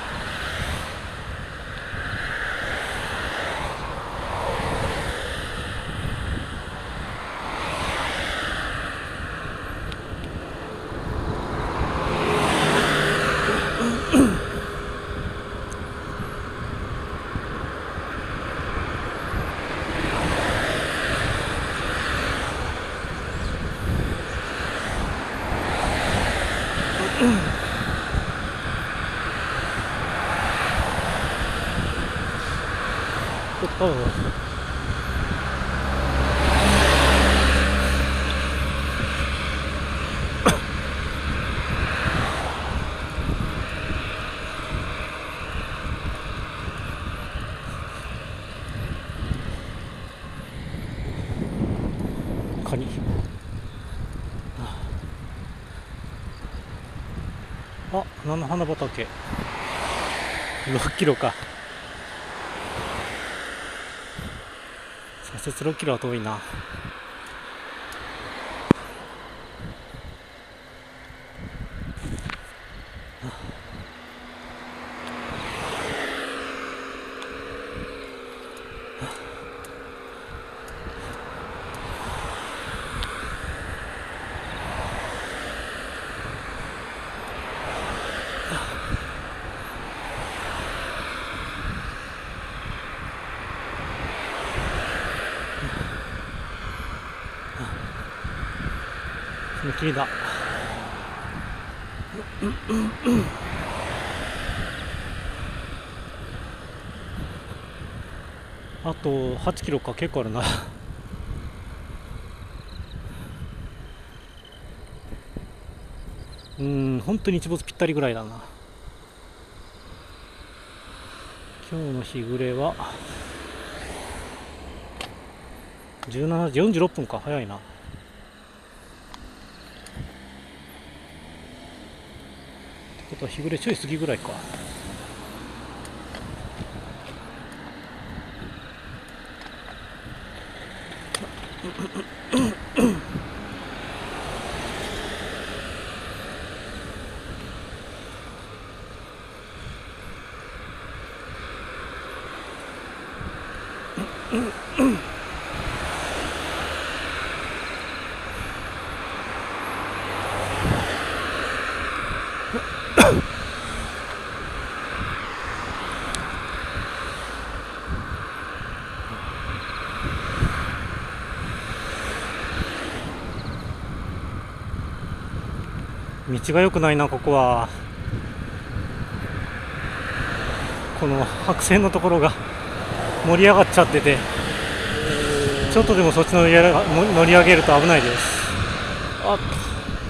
おっカニ。あ、菜の花畑。ろっキロか。左折ろっキロは遠いな。踏切だ。あとはちキロか。結構あるな。うん、本当に日没ぴったりぐらいだな。今日の日暮れはじゅうしちじよんじゅうろっぷんか。早いな。ってことは日暮れちょい過ぎぐらいか。道が良くないな、ここは。この白線のところが盛り上がっちゃってて、ちょっとでもそっち乗り上げ、乗り上げると危ないです。あっと。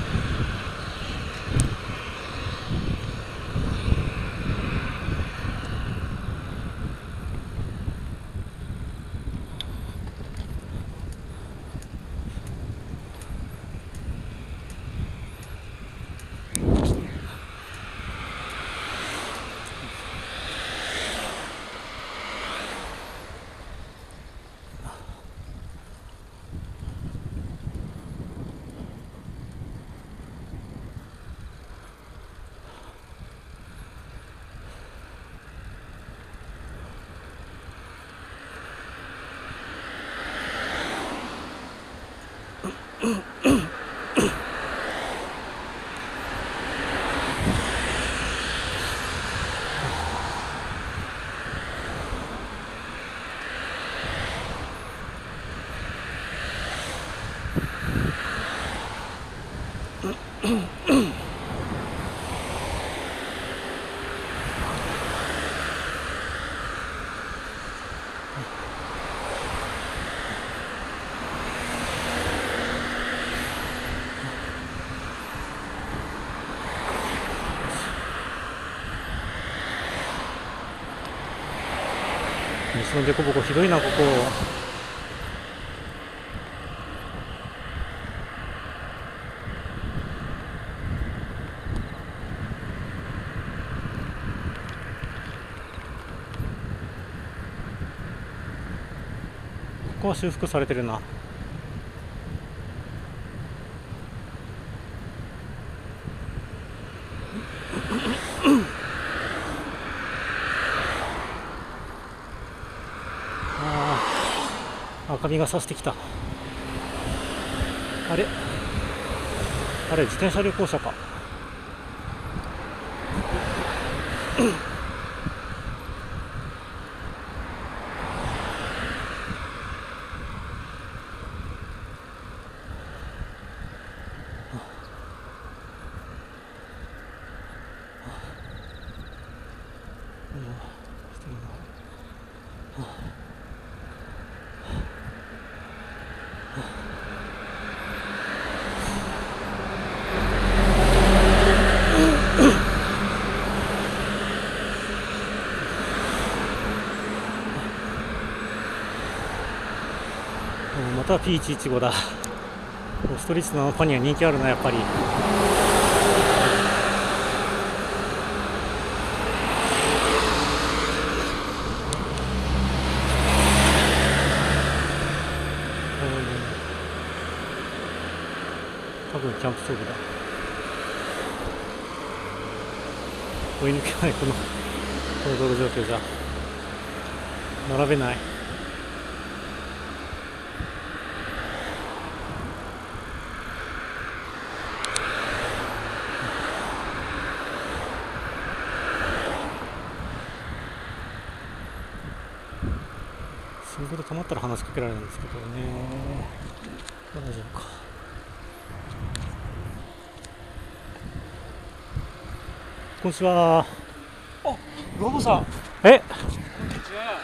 道の凸凹ひどいな、ここ。ここは修復されてるな。ああ、赤みがさしてきた。あれあれ、自転車旅行者か。また ピーいちいちご だ。ストリートのパンには人気あるな、やっぱり。多分キャンプ装備だ。追い抜けない、このこの道路状況じゃ並べない。シングル溜まったら話しかけられるんですけどね。大丈夫か。こんにちは。 あ、ロボさん。 え、 こんにちは。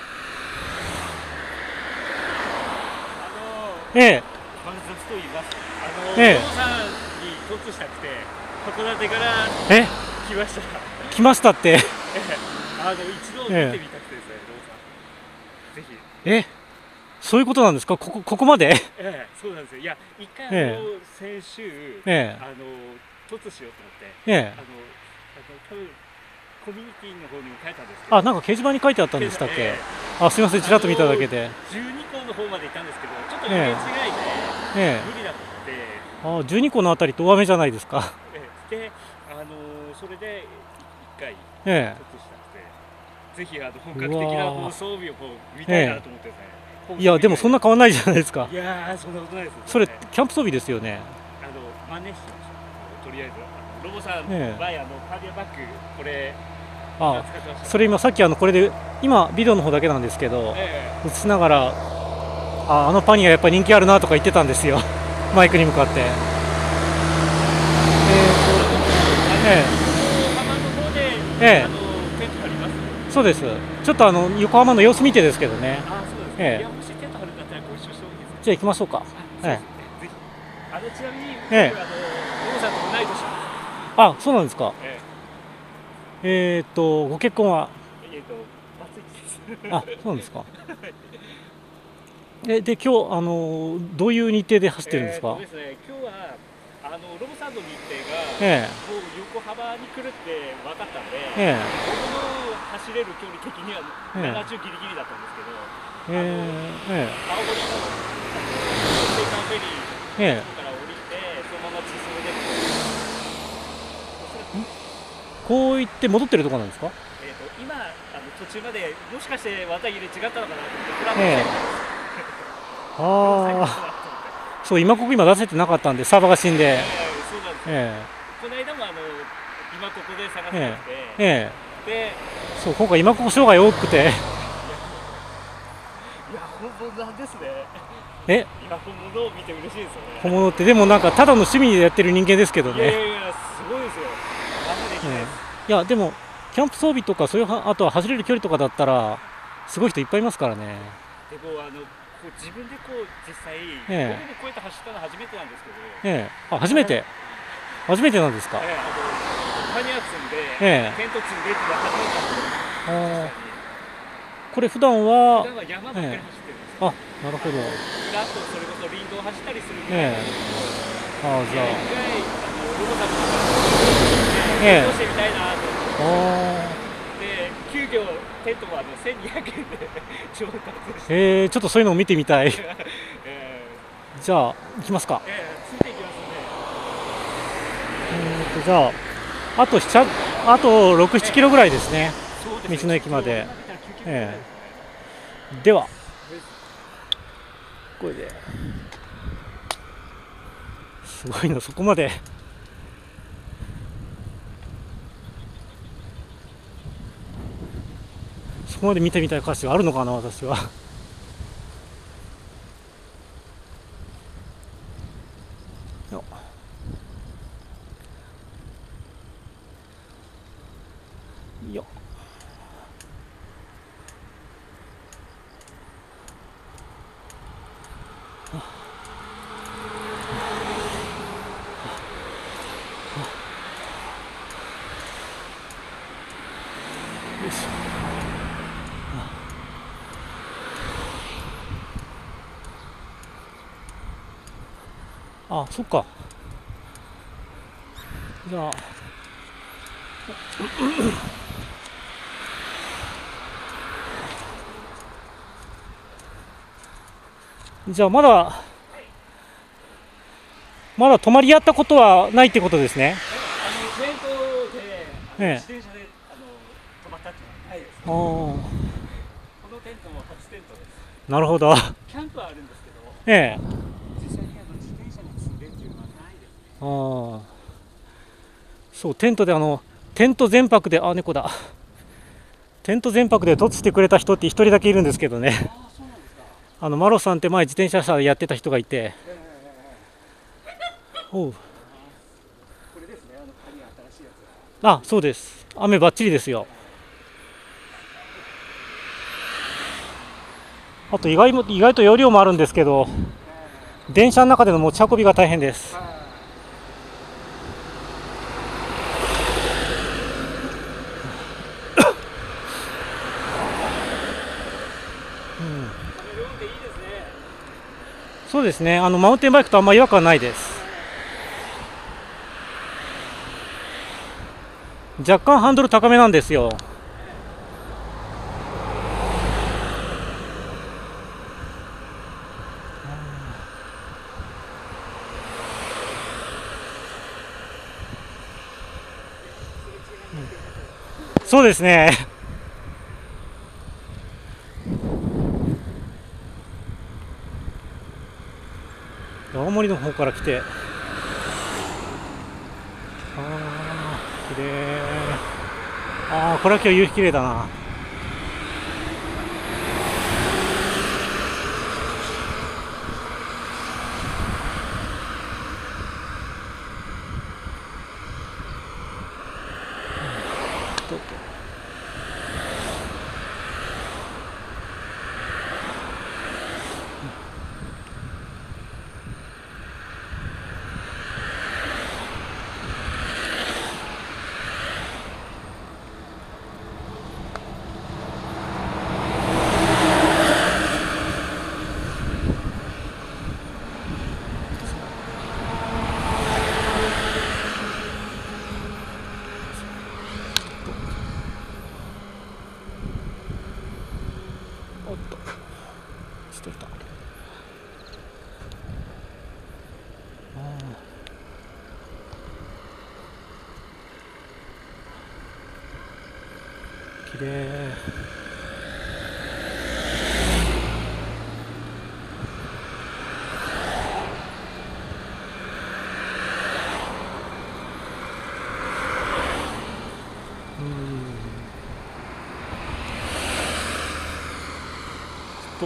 あのええ、 満足と言います。あの、 ええロボさんに突したくて函館からえ、 来ました。 来ましたって。 ええあの一度見てみたくてですね、ロボさん。ぜひ。 え、そういうことなんですか。ここここまで。 ええそうなんですよ。いや、一回あの、 え先週、 ええあの突しようと思って、 ええあのあの多分コミュニティの方にも書いたんですけど。 あ、なんか掲示板に書いてあったんでしたっけ。 ええあ、すみません、ちらっと見ただけで。 じゅうにこの方まで行ったんですけど、ちょっと入れ違いでええ無理だったので、 あ、じゅうにこのあたりと大雨じゃないですか。 ええで、あのそれで一回え突したくて、ぜひあの本格的なこの装備をこう見たいなと思ってですね。 えいや、でもそんな変わんないじゃないですか。 いやー、そんなことないです。 それねキャンプ装備ですよね。 あの真似してました。とりあえずあのロボさんええ前あのカーディアバッグこれあ、 使ってました。 それ今さっきあのこれで今ビデオの方だけなんですけど、 え映しながら、あ、あのパンにはやっぱり人気あるなとか言ってたんですよ。マイクに向かって。えーと、ええ浜の方で、 ええあのテント張ります。 えそうです。ちょっとあの横浜の様子見てですけどね。 あ、そうですね。 ええいや、もしテント張るんだったらご一緒してもいいですか。 じゃあ行きましょうか。 あ、そうええですね。ぜひ。あのちなみに、 ええ僕あのロボさんと同い年なんです。 あ、そうなんですか。 ええーっとご結婚は。 ええっとバツイチです。 あ、そうなんですか。えで今日あのどういう日程で走ってるんですか。 えーとですね、今日はあのロボさんの日程がえもう横浜に来るって分かったんで、 ええ僕の走れる距離的にはええななじゅうギリギリだったんですけど、 えええ青森の青函フェリーええから降りてそのまま地層で、 こう言って戻ってるところなんですか。 えーと今あの途中までもしかして綿切れ違ったのかなと思ってフラッグええしてああ、そう今ここ今出せてなかったんでサーバーが死んで。 そうなんですよ。 えこの間もあの今ここで探せえなくて、 ええで、いやそう今回今ここ障害多くて本物なんですね。 え今本物を見て嬉しいですよね。 本物ってでもなんかただの趣味でやってる人間ですけどいやいね。 やいや、すごいですよ。何もできないです。 いやでもキャンプ装備とかそういうはあとは走れる距離とかだったらすごい人いっぱいいますからね。 でこうあのこう自分でこう実際、 ええ僕もこうやって走ったの初めてなんですけど、 ええあ初めて初めてなんですか。 ええあのパニア積んで、 ええテント積んでっていうのは初めてなんですよ。 あー確かにこれ普段は普段は山ばっかり走ってるんですよ。 あなるほど。 あとそれこそ林道を走ったりするぐらいええああじゃいや一回あのロボさんとかええどうしてみたいなと思って、 ああで急遽テントもあのせんにひゃくえんで調達して、 えー、ちょっとそういうのを見てみたい。 えじゃあ行きますか。 ーえー、ついていきますえーとじゃああとななあとろく、ななキロぐらいですね、 ので、 道の駅まで。ええーではこれですごいな、そこまで。そこまで見てみたい歌詞があるのかな、私は。よよよいしょ。あ、そっか。じゃあじゃあまだまだ泊まり合ったことはないってことですね。 あのテントであのええ自転車であの泊まったっていうのはないです。 あこのテントも初テントです。 あ、なるほど。 キャンプはあるんですけど、 ええ実際にあの自転車に積んでっていうのはないですね。 ああ、そうテントであのテント全泊で、あ、猫だ。テント全泊で凸してくれた人って一人だけいるんですけどね。 ああ、そうなんですか。 あのマロさんって前自転車車やってた人がいて、 ええおう、 これですね、あの仮に新しいやつ。 あ、そうです。雨ばっちりですよ。あと意外も意外と容量もあるんですけど、電車の中での持ち運びが大変です。そうですね、あのマウンテンバイクとあんまり違和感ないです。若干ハンドル高めなんですよ。そうですね。青森の方から来て、ああ、綺麗。ああ、これは今日夕日綺麗だな。おっと、捨てた。ああ、綺麗。うん。と。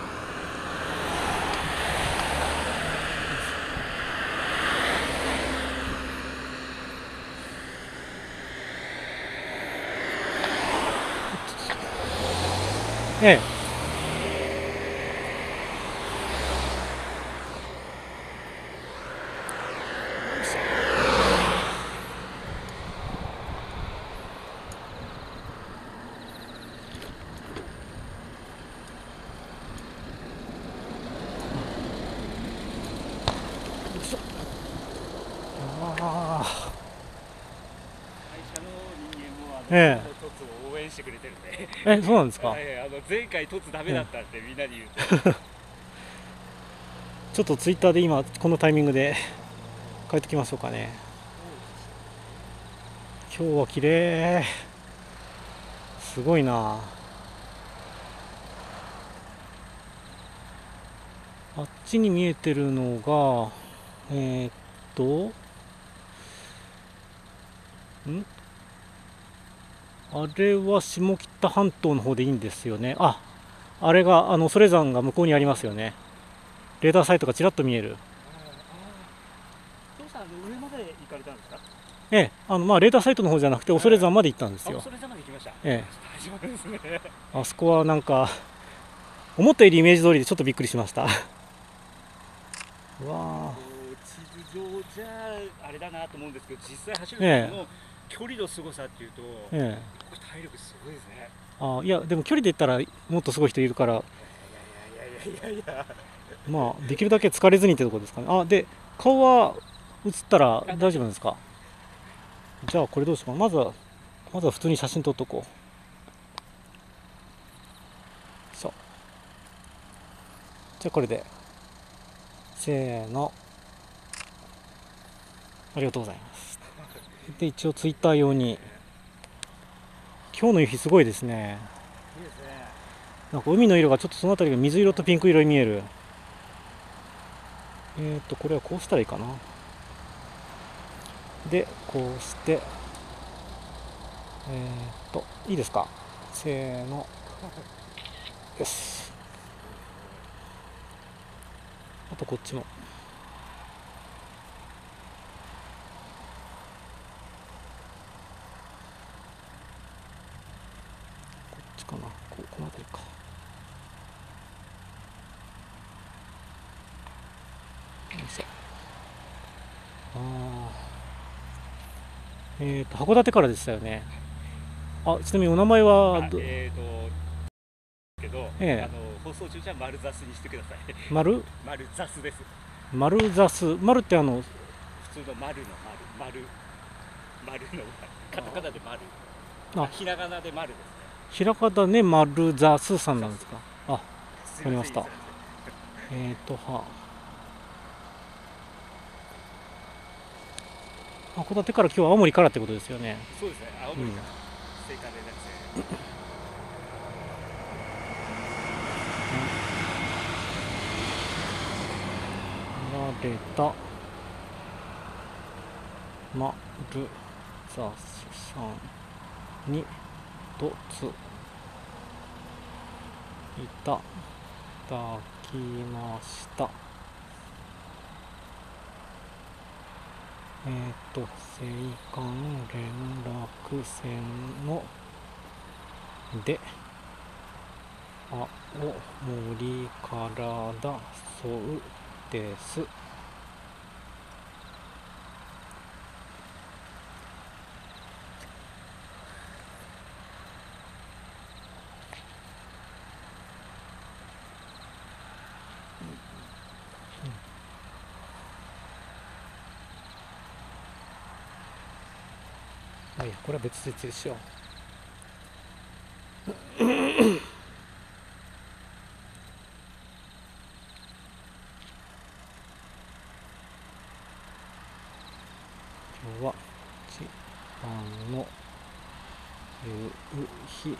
ええ。ああ。 会社の人間もあのええ一つを応援ししてくれてるんで。 え、そうなんですか。 はいあの前回凸ダメだったってみんなに言うと。 ちょっとツイッターで今このタイミングで書いておきましょうかね。今日は綺麗。すごいな。あっちに見えてるのがえー、っとんあれは下北半島の方でいいんですよね。あ、あれがあの恐山が向こうにありますよね。レーダーサイトがちらっと見える。 父さん上まで行かれたんですか。 ええ、あのまあレーダーサイトの方じゃなくて恐山まで行ったんですよ。 恐山まで行きました。 ええ、 大丈夫ですね。 あそこはなんか思ったよりイメージ通りでちょっとびっくりしました。うわ地図上じゃあれだなと思うんですけど、実際走るええ時の距離のすごさっていうと、 ええ、 体力すごいですね。 あいやでも距離で言ったらもっとすごい人いるから、 いやいやいやいやいやいや。 まあできるだけ疲れずにってところですかね。あで顔は映ったら大丈夫なんですか。じゃあこれどうしようか。まずはまずは普通に写真撮っとこう。そう。じゃあこれでせーの、ありがとうございます。で一応ツイッター用に今日の夕日すごいですね。 いいですね。 なんか海の色がちょっとその辺りが水色とピンク色に見える。えっとこれはこうしたらいいかな。でこうしてえっといいですか。せーの、よし。あとこっちもこっちかな。こうこの辺りか。よいしょ。あーえっと函館からでしたよね。あちなみにお名前はどえっ、ー、とけど、 ええ、 あの放送中じゃ丸ザスにしてください。 丸丸ザスです。 丸ザス丸ってあの普通の丸の丸丸丸のカタカナで丸。 あひらがなで丸ですね。 ひらがなね丸ザスさんなんですか。あわかすいませんりました。えっとは函館から今日は青森からってことですよね。 そうですね。青森から青函連絡船。 慣れたまるざすさんにとついただきました。えっ、と青函連絡船ので青森からだそうです。あいやこれは別々でしょう。今日は一番の夕日。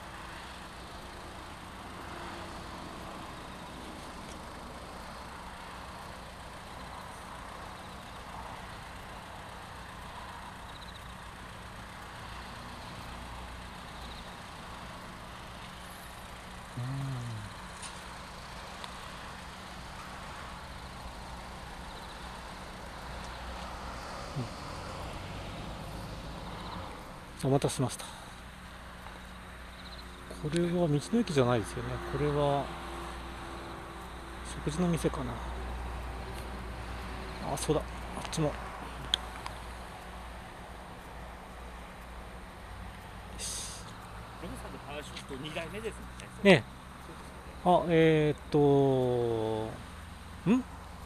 お待たせしました。これは道の駅じゃないですよね。これは食事の店かな。あ、そうだ。あっちも。よし。 ロブさんのパワーショットにだいめですもんね。 ねえ。あ、えー、っと、ん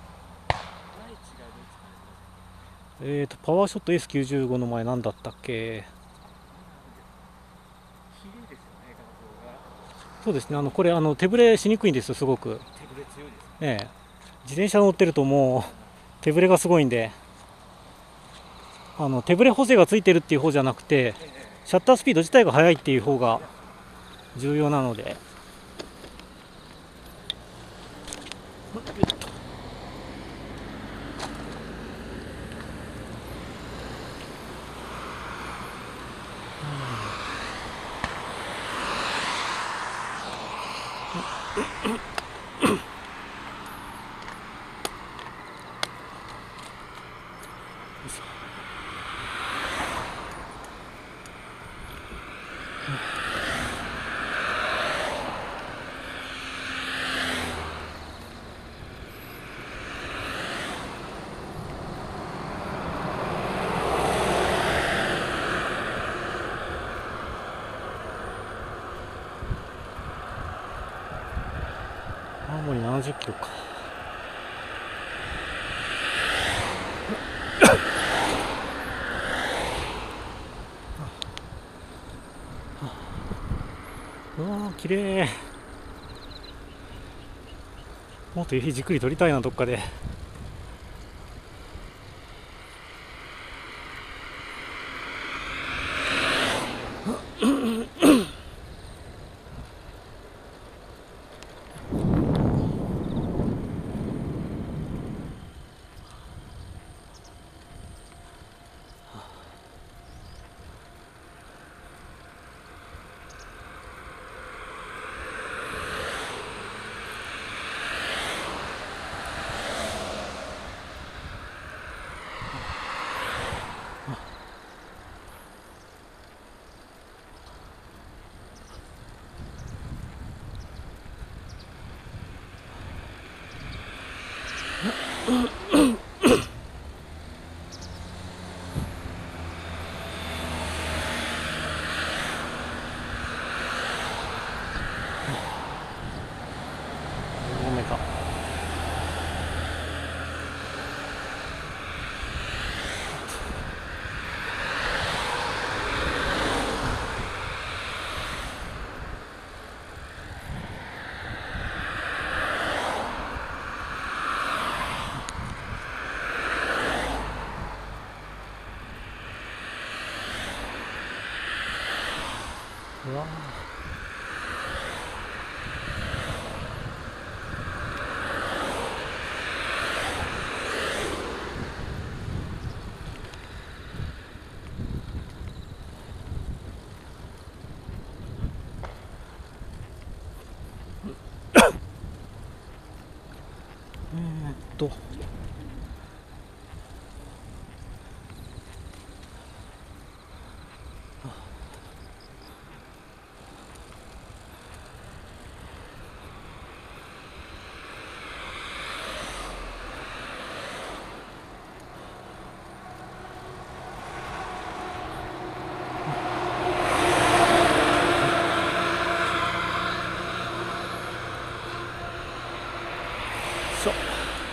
えー、っと、パワーショット エスきゅうじゅうご の前なんだったっけ。 ヒルそうですね、あのこれあの手ぶれしにくいんですよ、すごく。 手ぶれ強いですね。 ええ、自転車乗ってるともう手ぶれがすごいんで、あの手ぶれ補正がついてるっていう方じゃなくて、 ええシャッタースピード自体が速いっていう方が重要なので。青森ななじゅっキロか。うわー、綺麗。もっと夕日じっくり撮りたいな、どっかで。ごめんか。うわえーっとしょ。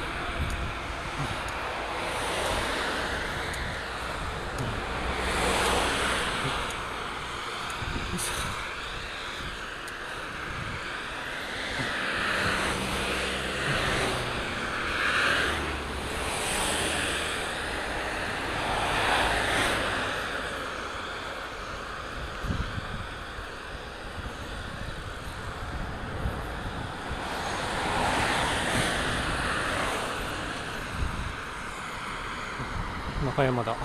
中山だ。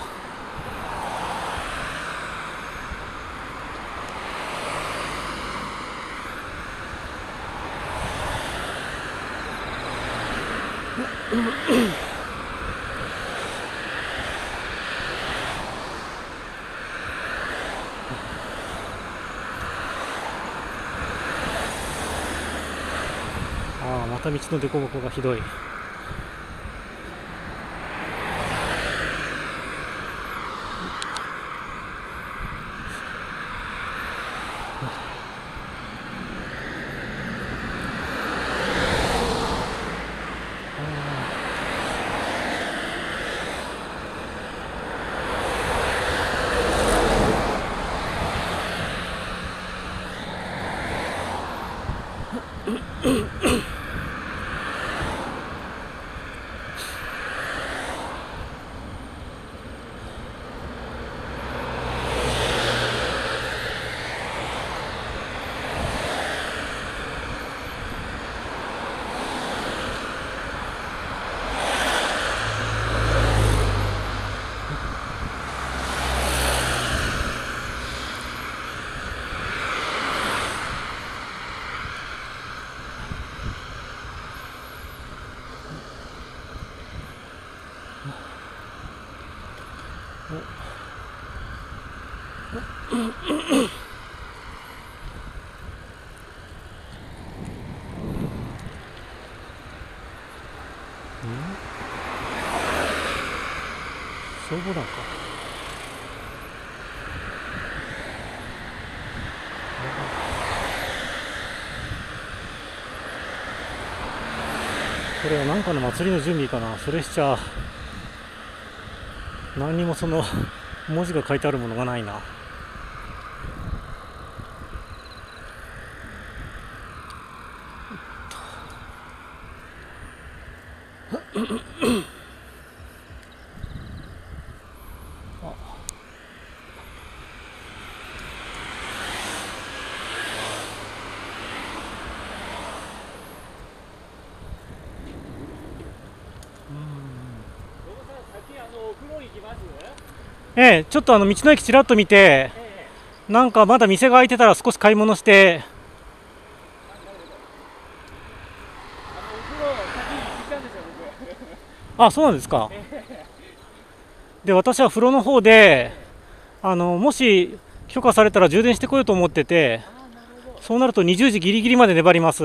ああ、また道の凸凹がひどい。 消防団か。これは何かの祭りの準備かな。それしちゃ何にもその文字が書いてあるものがないな。ええ、ちょっとあの道の駅ちらっと見て、なんかまだ店が開いてたら少し買い物して。あ、そうなんですか。で、私は風呂の方で、あのもし許可されたら充電してこようと思ってて、そうなるとにじゅうじギリギリまで粘ります。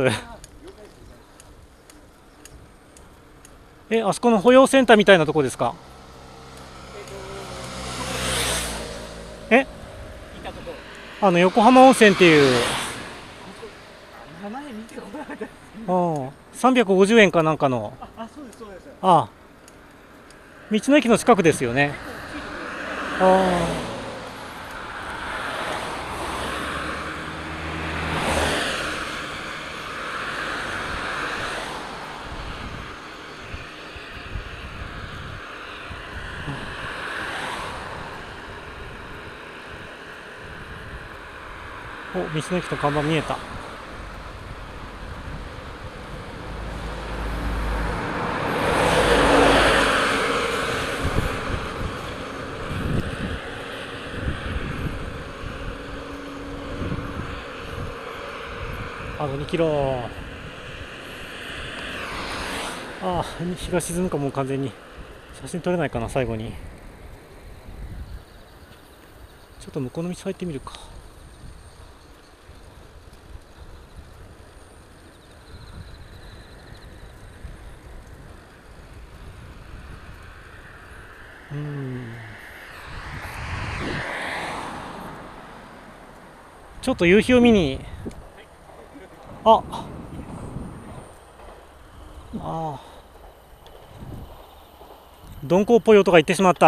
え、あそこの保養センターみたいなとこですか。え、あの横浜温泉っていう、 名前見てこなかった。 あさんびゃくごじゅうえんかなんかの。 あ、そうですそうです。 ああ、道の駅の近くですよね。ああ。お、道の駅の看板見えた。あとにキロ。ああ、日が沈むかもう完全に。写真撮れないかな最後に。ちょっと向こうの道入ってみるか。うん。ちょっと夕日を見に。あ。ああ。鈍行っぽい音が言ってしまった。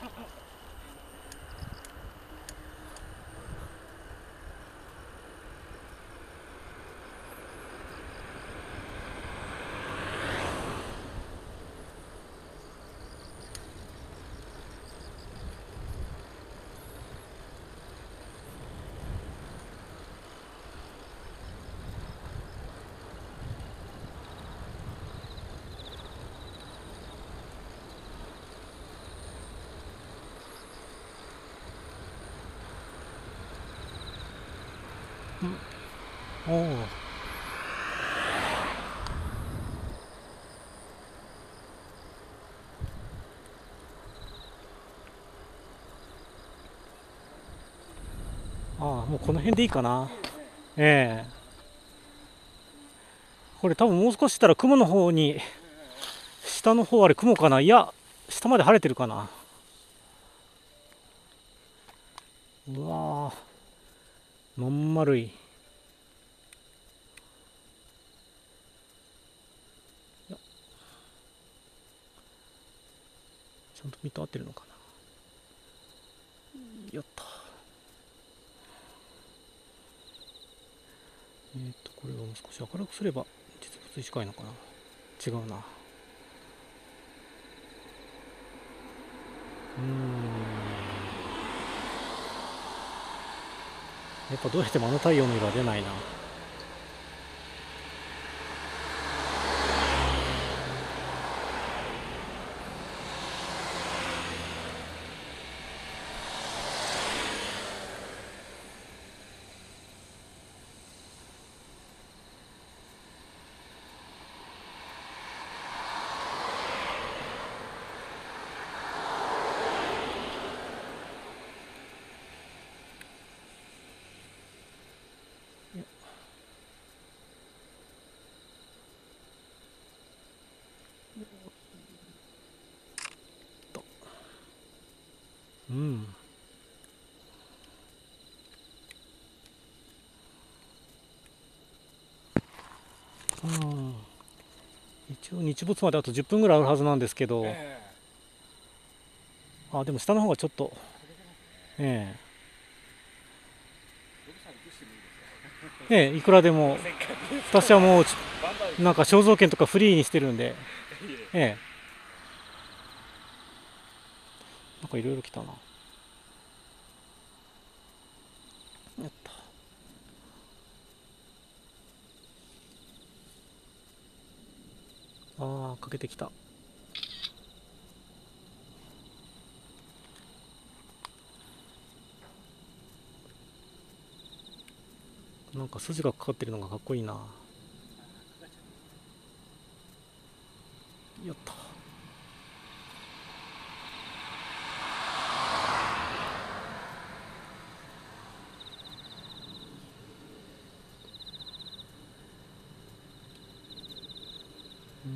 おお。ああ、もうこの辺でいいかな。ええ。これ多分もう少ししたら雲の方に、下の方あれ雲かな。いや、下まで晴れてるかな。うわー、まん丸い。ちゃんと見と合ってるのかな。やった。えっとこれをもう少し明るくすれば実物に近いのかな。違うな。うーん、やっぱどうやってもあの太陽の色は出ないな。 うん。うん。一応日没まであとじゅっぷんぐらいあるはずなんですけど、 えあ、でも下の方がちょっと、 ええロブさん行くしてもいいですか？ えええ、いくらでも、 せっかくです私はもう、 バンバンなんか肖像権とかフリーにしてるんで、 いえええ、なんかいろいろ来たな。やった。ああ、かけてきた。なんか筋がかかってるのがかっこいいな。やった。うん。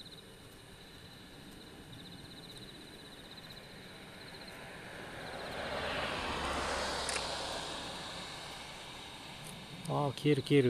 ああ、消える消える。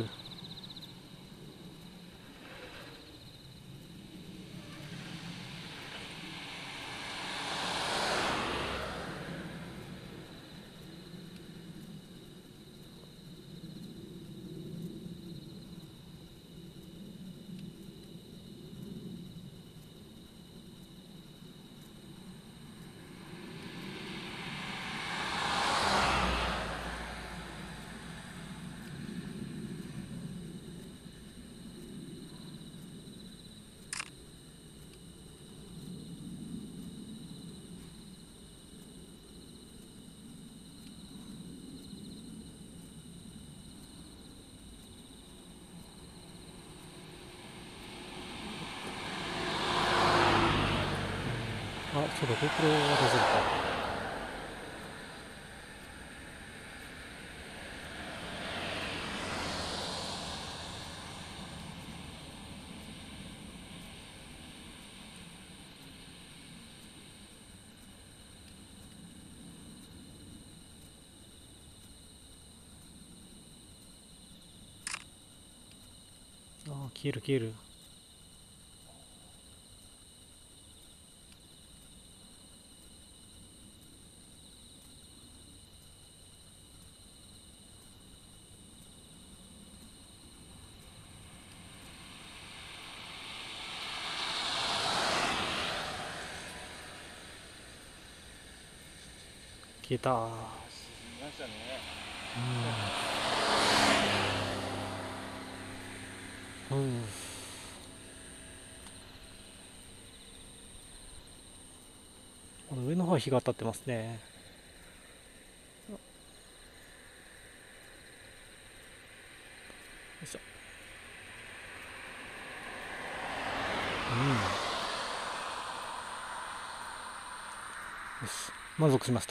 あ、そうだ、GoPro は大丈夫か。ああ、消える消える。消えた。う見ましたね。 ん。うん。この上の方は日が当たってますね。よいしょ。うん。よし。満足しました。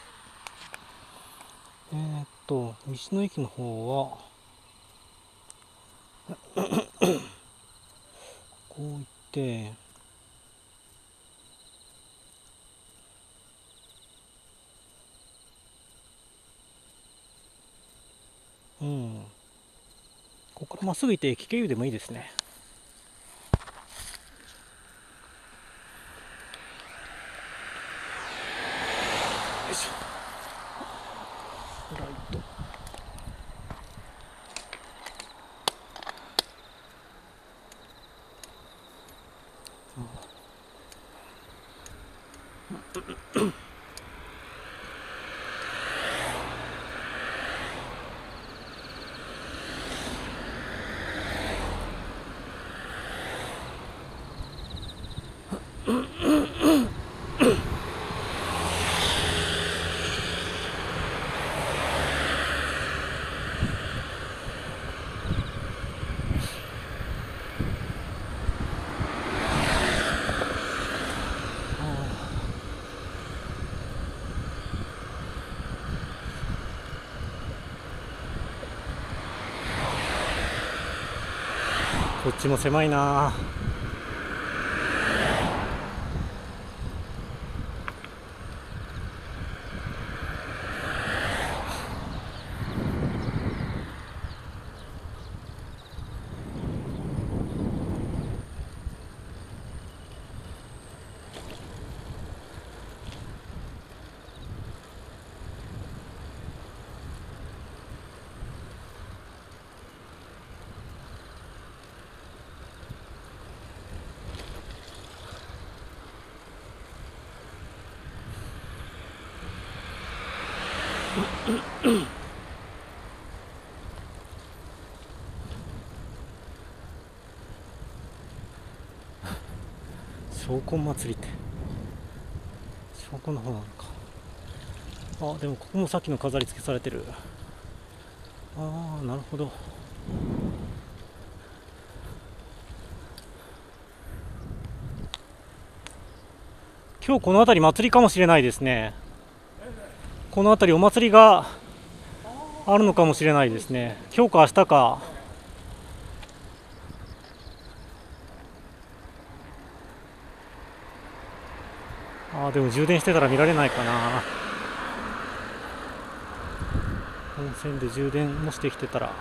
えーっと、道の駅の方は、こう行って、うん。ここからまっすぐ行って駅経由でもいいですね。よいしょ。ライト。こっちも狭いな。 証拠祭りって証拠の方なのか。あ、でもここもさっきの飾り付けされてる。ああ、なるほど。今日この辺り祭りかもしれないですね。この辺りお祭りがあるのかもしれないですね。今日か明日か。ああ、でも充電してたら見られないかな。温泉で充電もしてきてたら。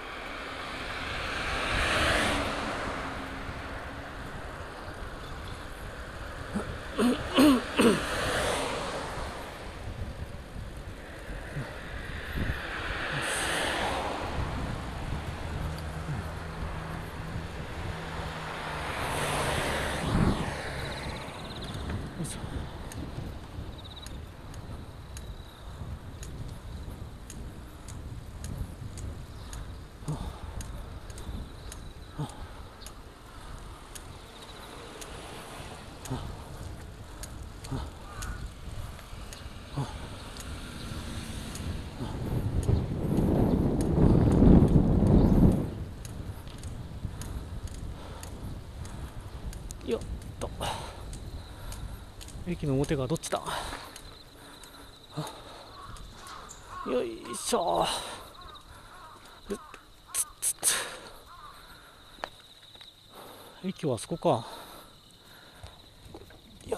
よっと、駅の表がどっちだ。よいしょ。つつつ駅はあそこか。やった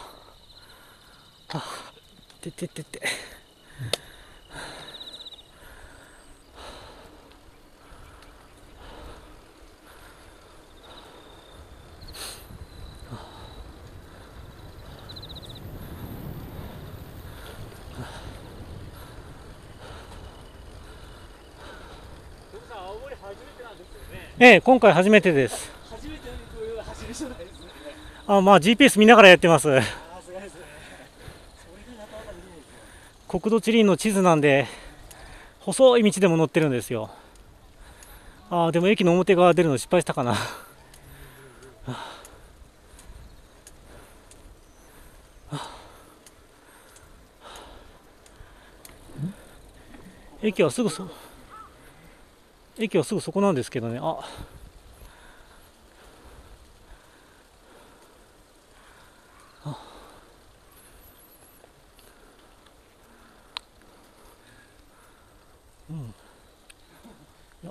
。あ、てててて。 青森初めてなんですよね。 ええ、今回初めてです。 初めてという走りじゃないですね。 あ、まあ ジーピーエス 見ながらやってます。 あ、すごいですね。それがなかなか見ないですよ。 国土地理院の地図なんで細い道でも乗ってるんですよ。あ、でも駅の表側出るの失敗したかな。駅はすぐそ駅はすぐそこなんですけどね。あ、あ、うん、いや、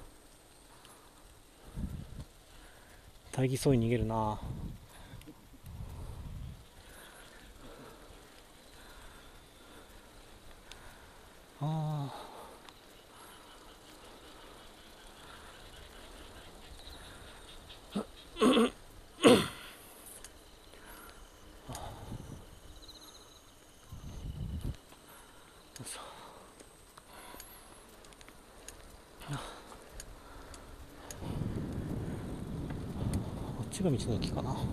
大義そうに逃げるな。ああ、こっちが道の駅かな。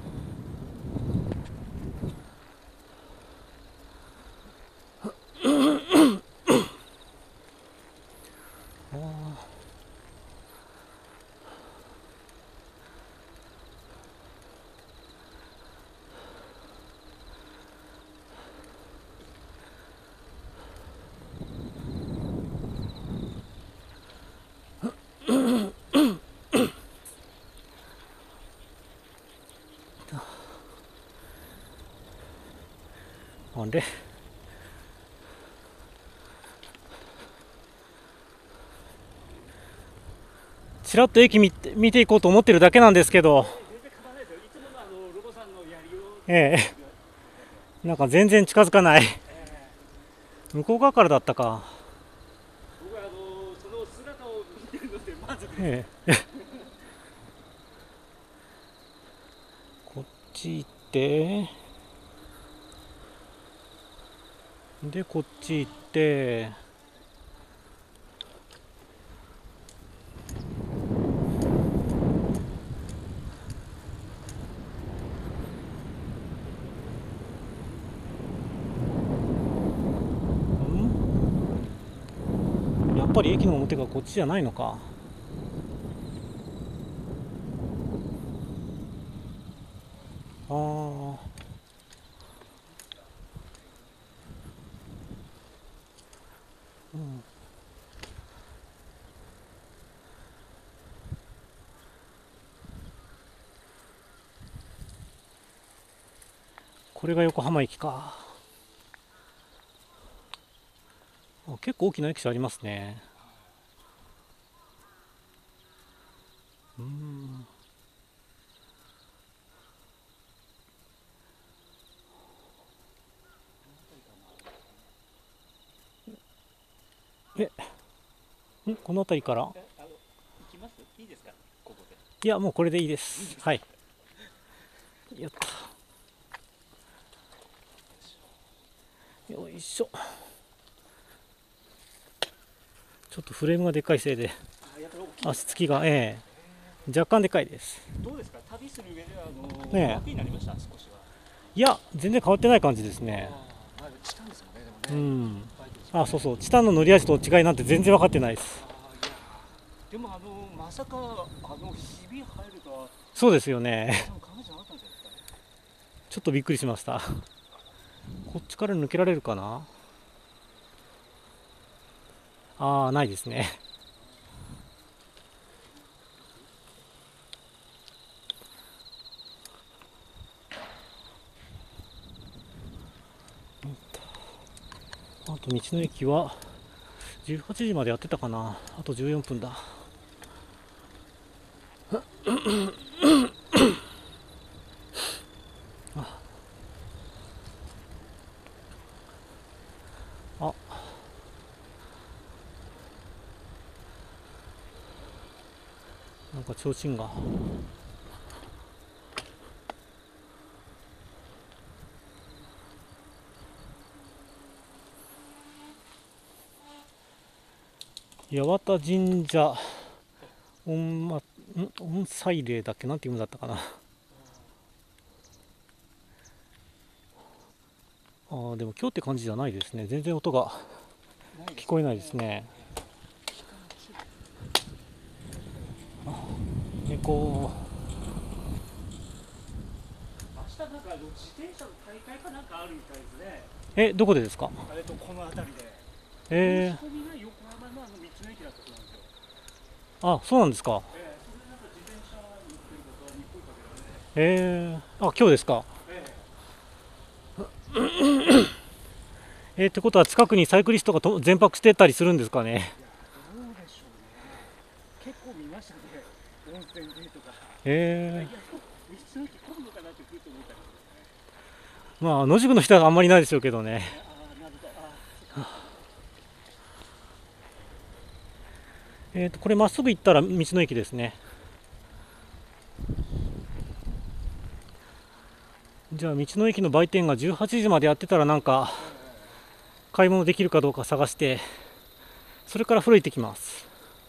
あれ、ちらっと駅見て見ていこうと思ってるだけなんですけど、 全然構わないですよ。いつものあのロボさんのやりを。 ええ、なんか全然近づかない。 え向こう側からだったか。 ー、僕はあのその姿を見てるので満足です。 ええ、こっち行ってでこっち行って、んぱり駅の表がこっちじゃないのか。ああ、うん、これが横浜駅か。あ、結構大きな駅舎ありますね。うん。え、んこの辺りから。 え、あの、行きます？いいですか？ここで。 いや、もうこれでいいです。はい。やった。よいしょ。ちょっとフレームがでかいせいであ、やっぱり大きい。 足つきが、ええ、若干でかいです。 どうですか？旅する上では、あの、 ねえ、 楽になりました？少しは。 いや、全然変わってない感じですね。 ああ、チタンですもんね、 うでもね。 ん。あ、そうそう、チタンの乗り味と違いなんて全然分かってないです。 ああ、いや。でも、あの、まさか、あの、ひび入るとは。 そうですよね。 多分考えてなかったんじゃないですか。 ちょっとびっくりしました。こっちから抜けられるかな。ああ、ないですね。あと道の駅はじゅうはちじまでやってたかな。あとじゅうよんぷんだ。あ、なんか提灯が。八幡神社御,、ま、御祭礼だっけ、なんていうのだったかな。あー、でも今日って感じじゃないですね。全然音が聞こえないですね。猫。 明日なんかあの自転車の大会かなんかあるみたいですね。 え、どこでですか？ あれとこの辺りで。 え申し込みが横浜のあの道の駅だったそうなんですよ。 ー、あ、そうなんですか。 ええ、それでなんか自転車に乗ってる方に声かけられて。 えー、あ、今日ですか。 ええ。 えー、ってことは近くにサイクリストがと全泊してたりするんですかね。 いや、どうでしょうね。結構見ましたね。温泉デーとか。 えいや、道の駅混むのかなってふっと思ったんですー、まあ野宿の人はあんまりないでしょうけどね。 けどね。ああ、なるほど。ああ、 えーとこれまっすぐ行ったら道の駅ですね。じゃあ道の駅の売店がじゅうはちじまでやってたらなんか買い物できるかどうか探して、それから風呂行ってきます。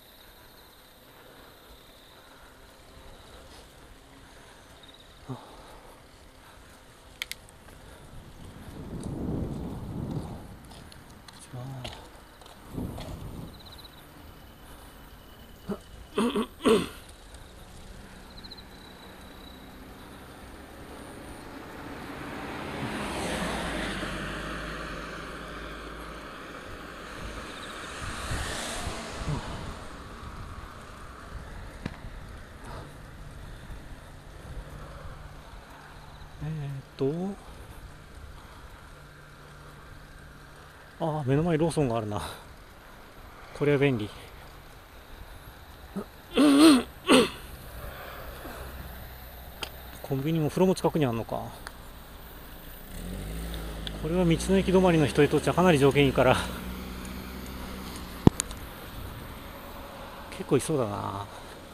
えーっとああ、目の前にローソンがあるな。これは便利。コンビニも風呂も近くにあるのか。これは道の駅止まりの人にとってはかなり条件いいから結構いそうだな。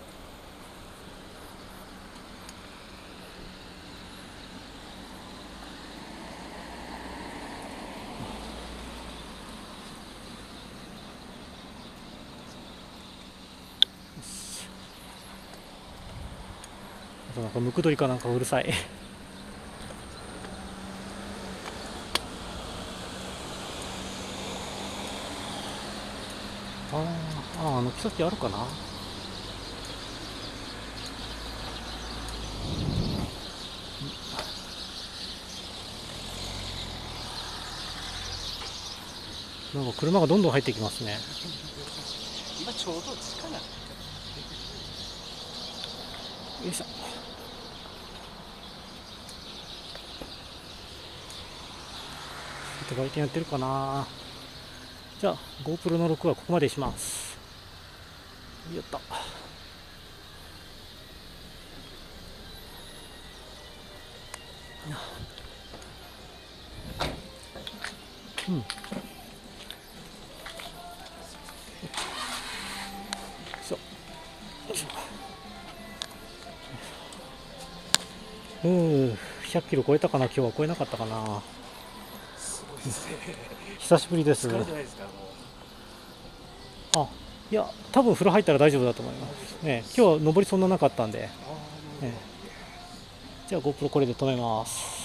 あとなんかムクドリかなんかうるさい。 あーあー、軒先あるかな。なんか車がどんどん入ってきますね。 今ちょうど地下なの。 よいしょ。外見やってるかな。じゃあ GoPro の録画はここまでします。よっと。うん。そう。うん、ひゃっキロ超えたかな。今日は超えなかったかな。 すごいですね。 久しぶりです。 疲れてないですか、もう。 あ、いや、多分風呂入ったら大丈夫だと思います。ね、今日は登りそんななかったんで。 ああ、なるほど。 ね、じゃあ GoPro これで止めます。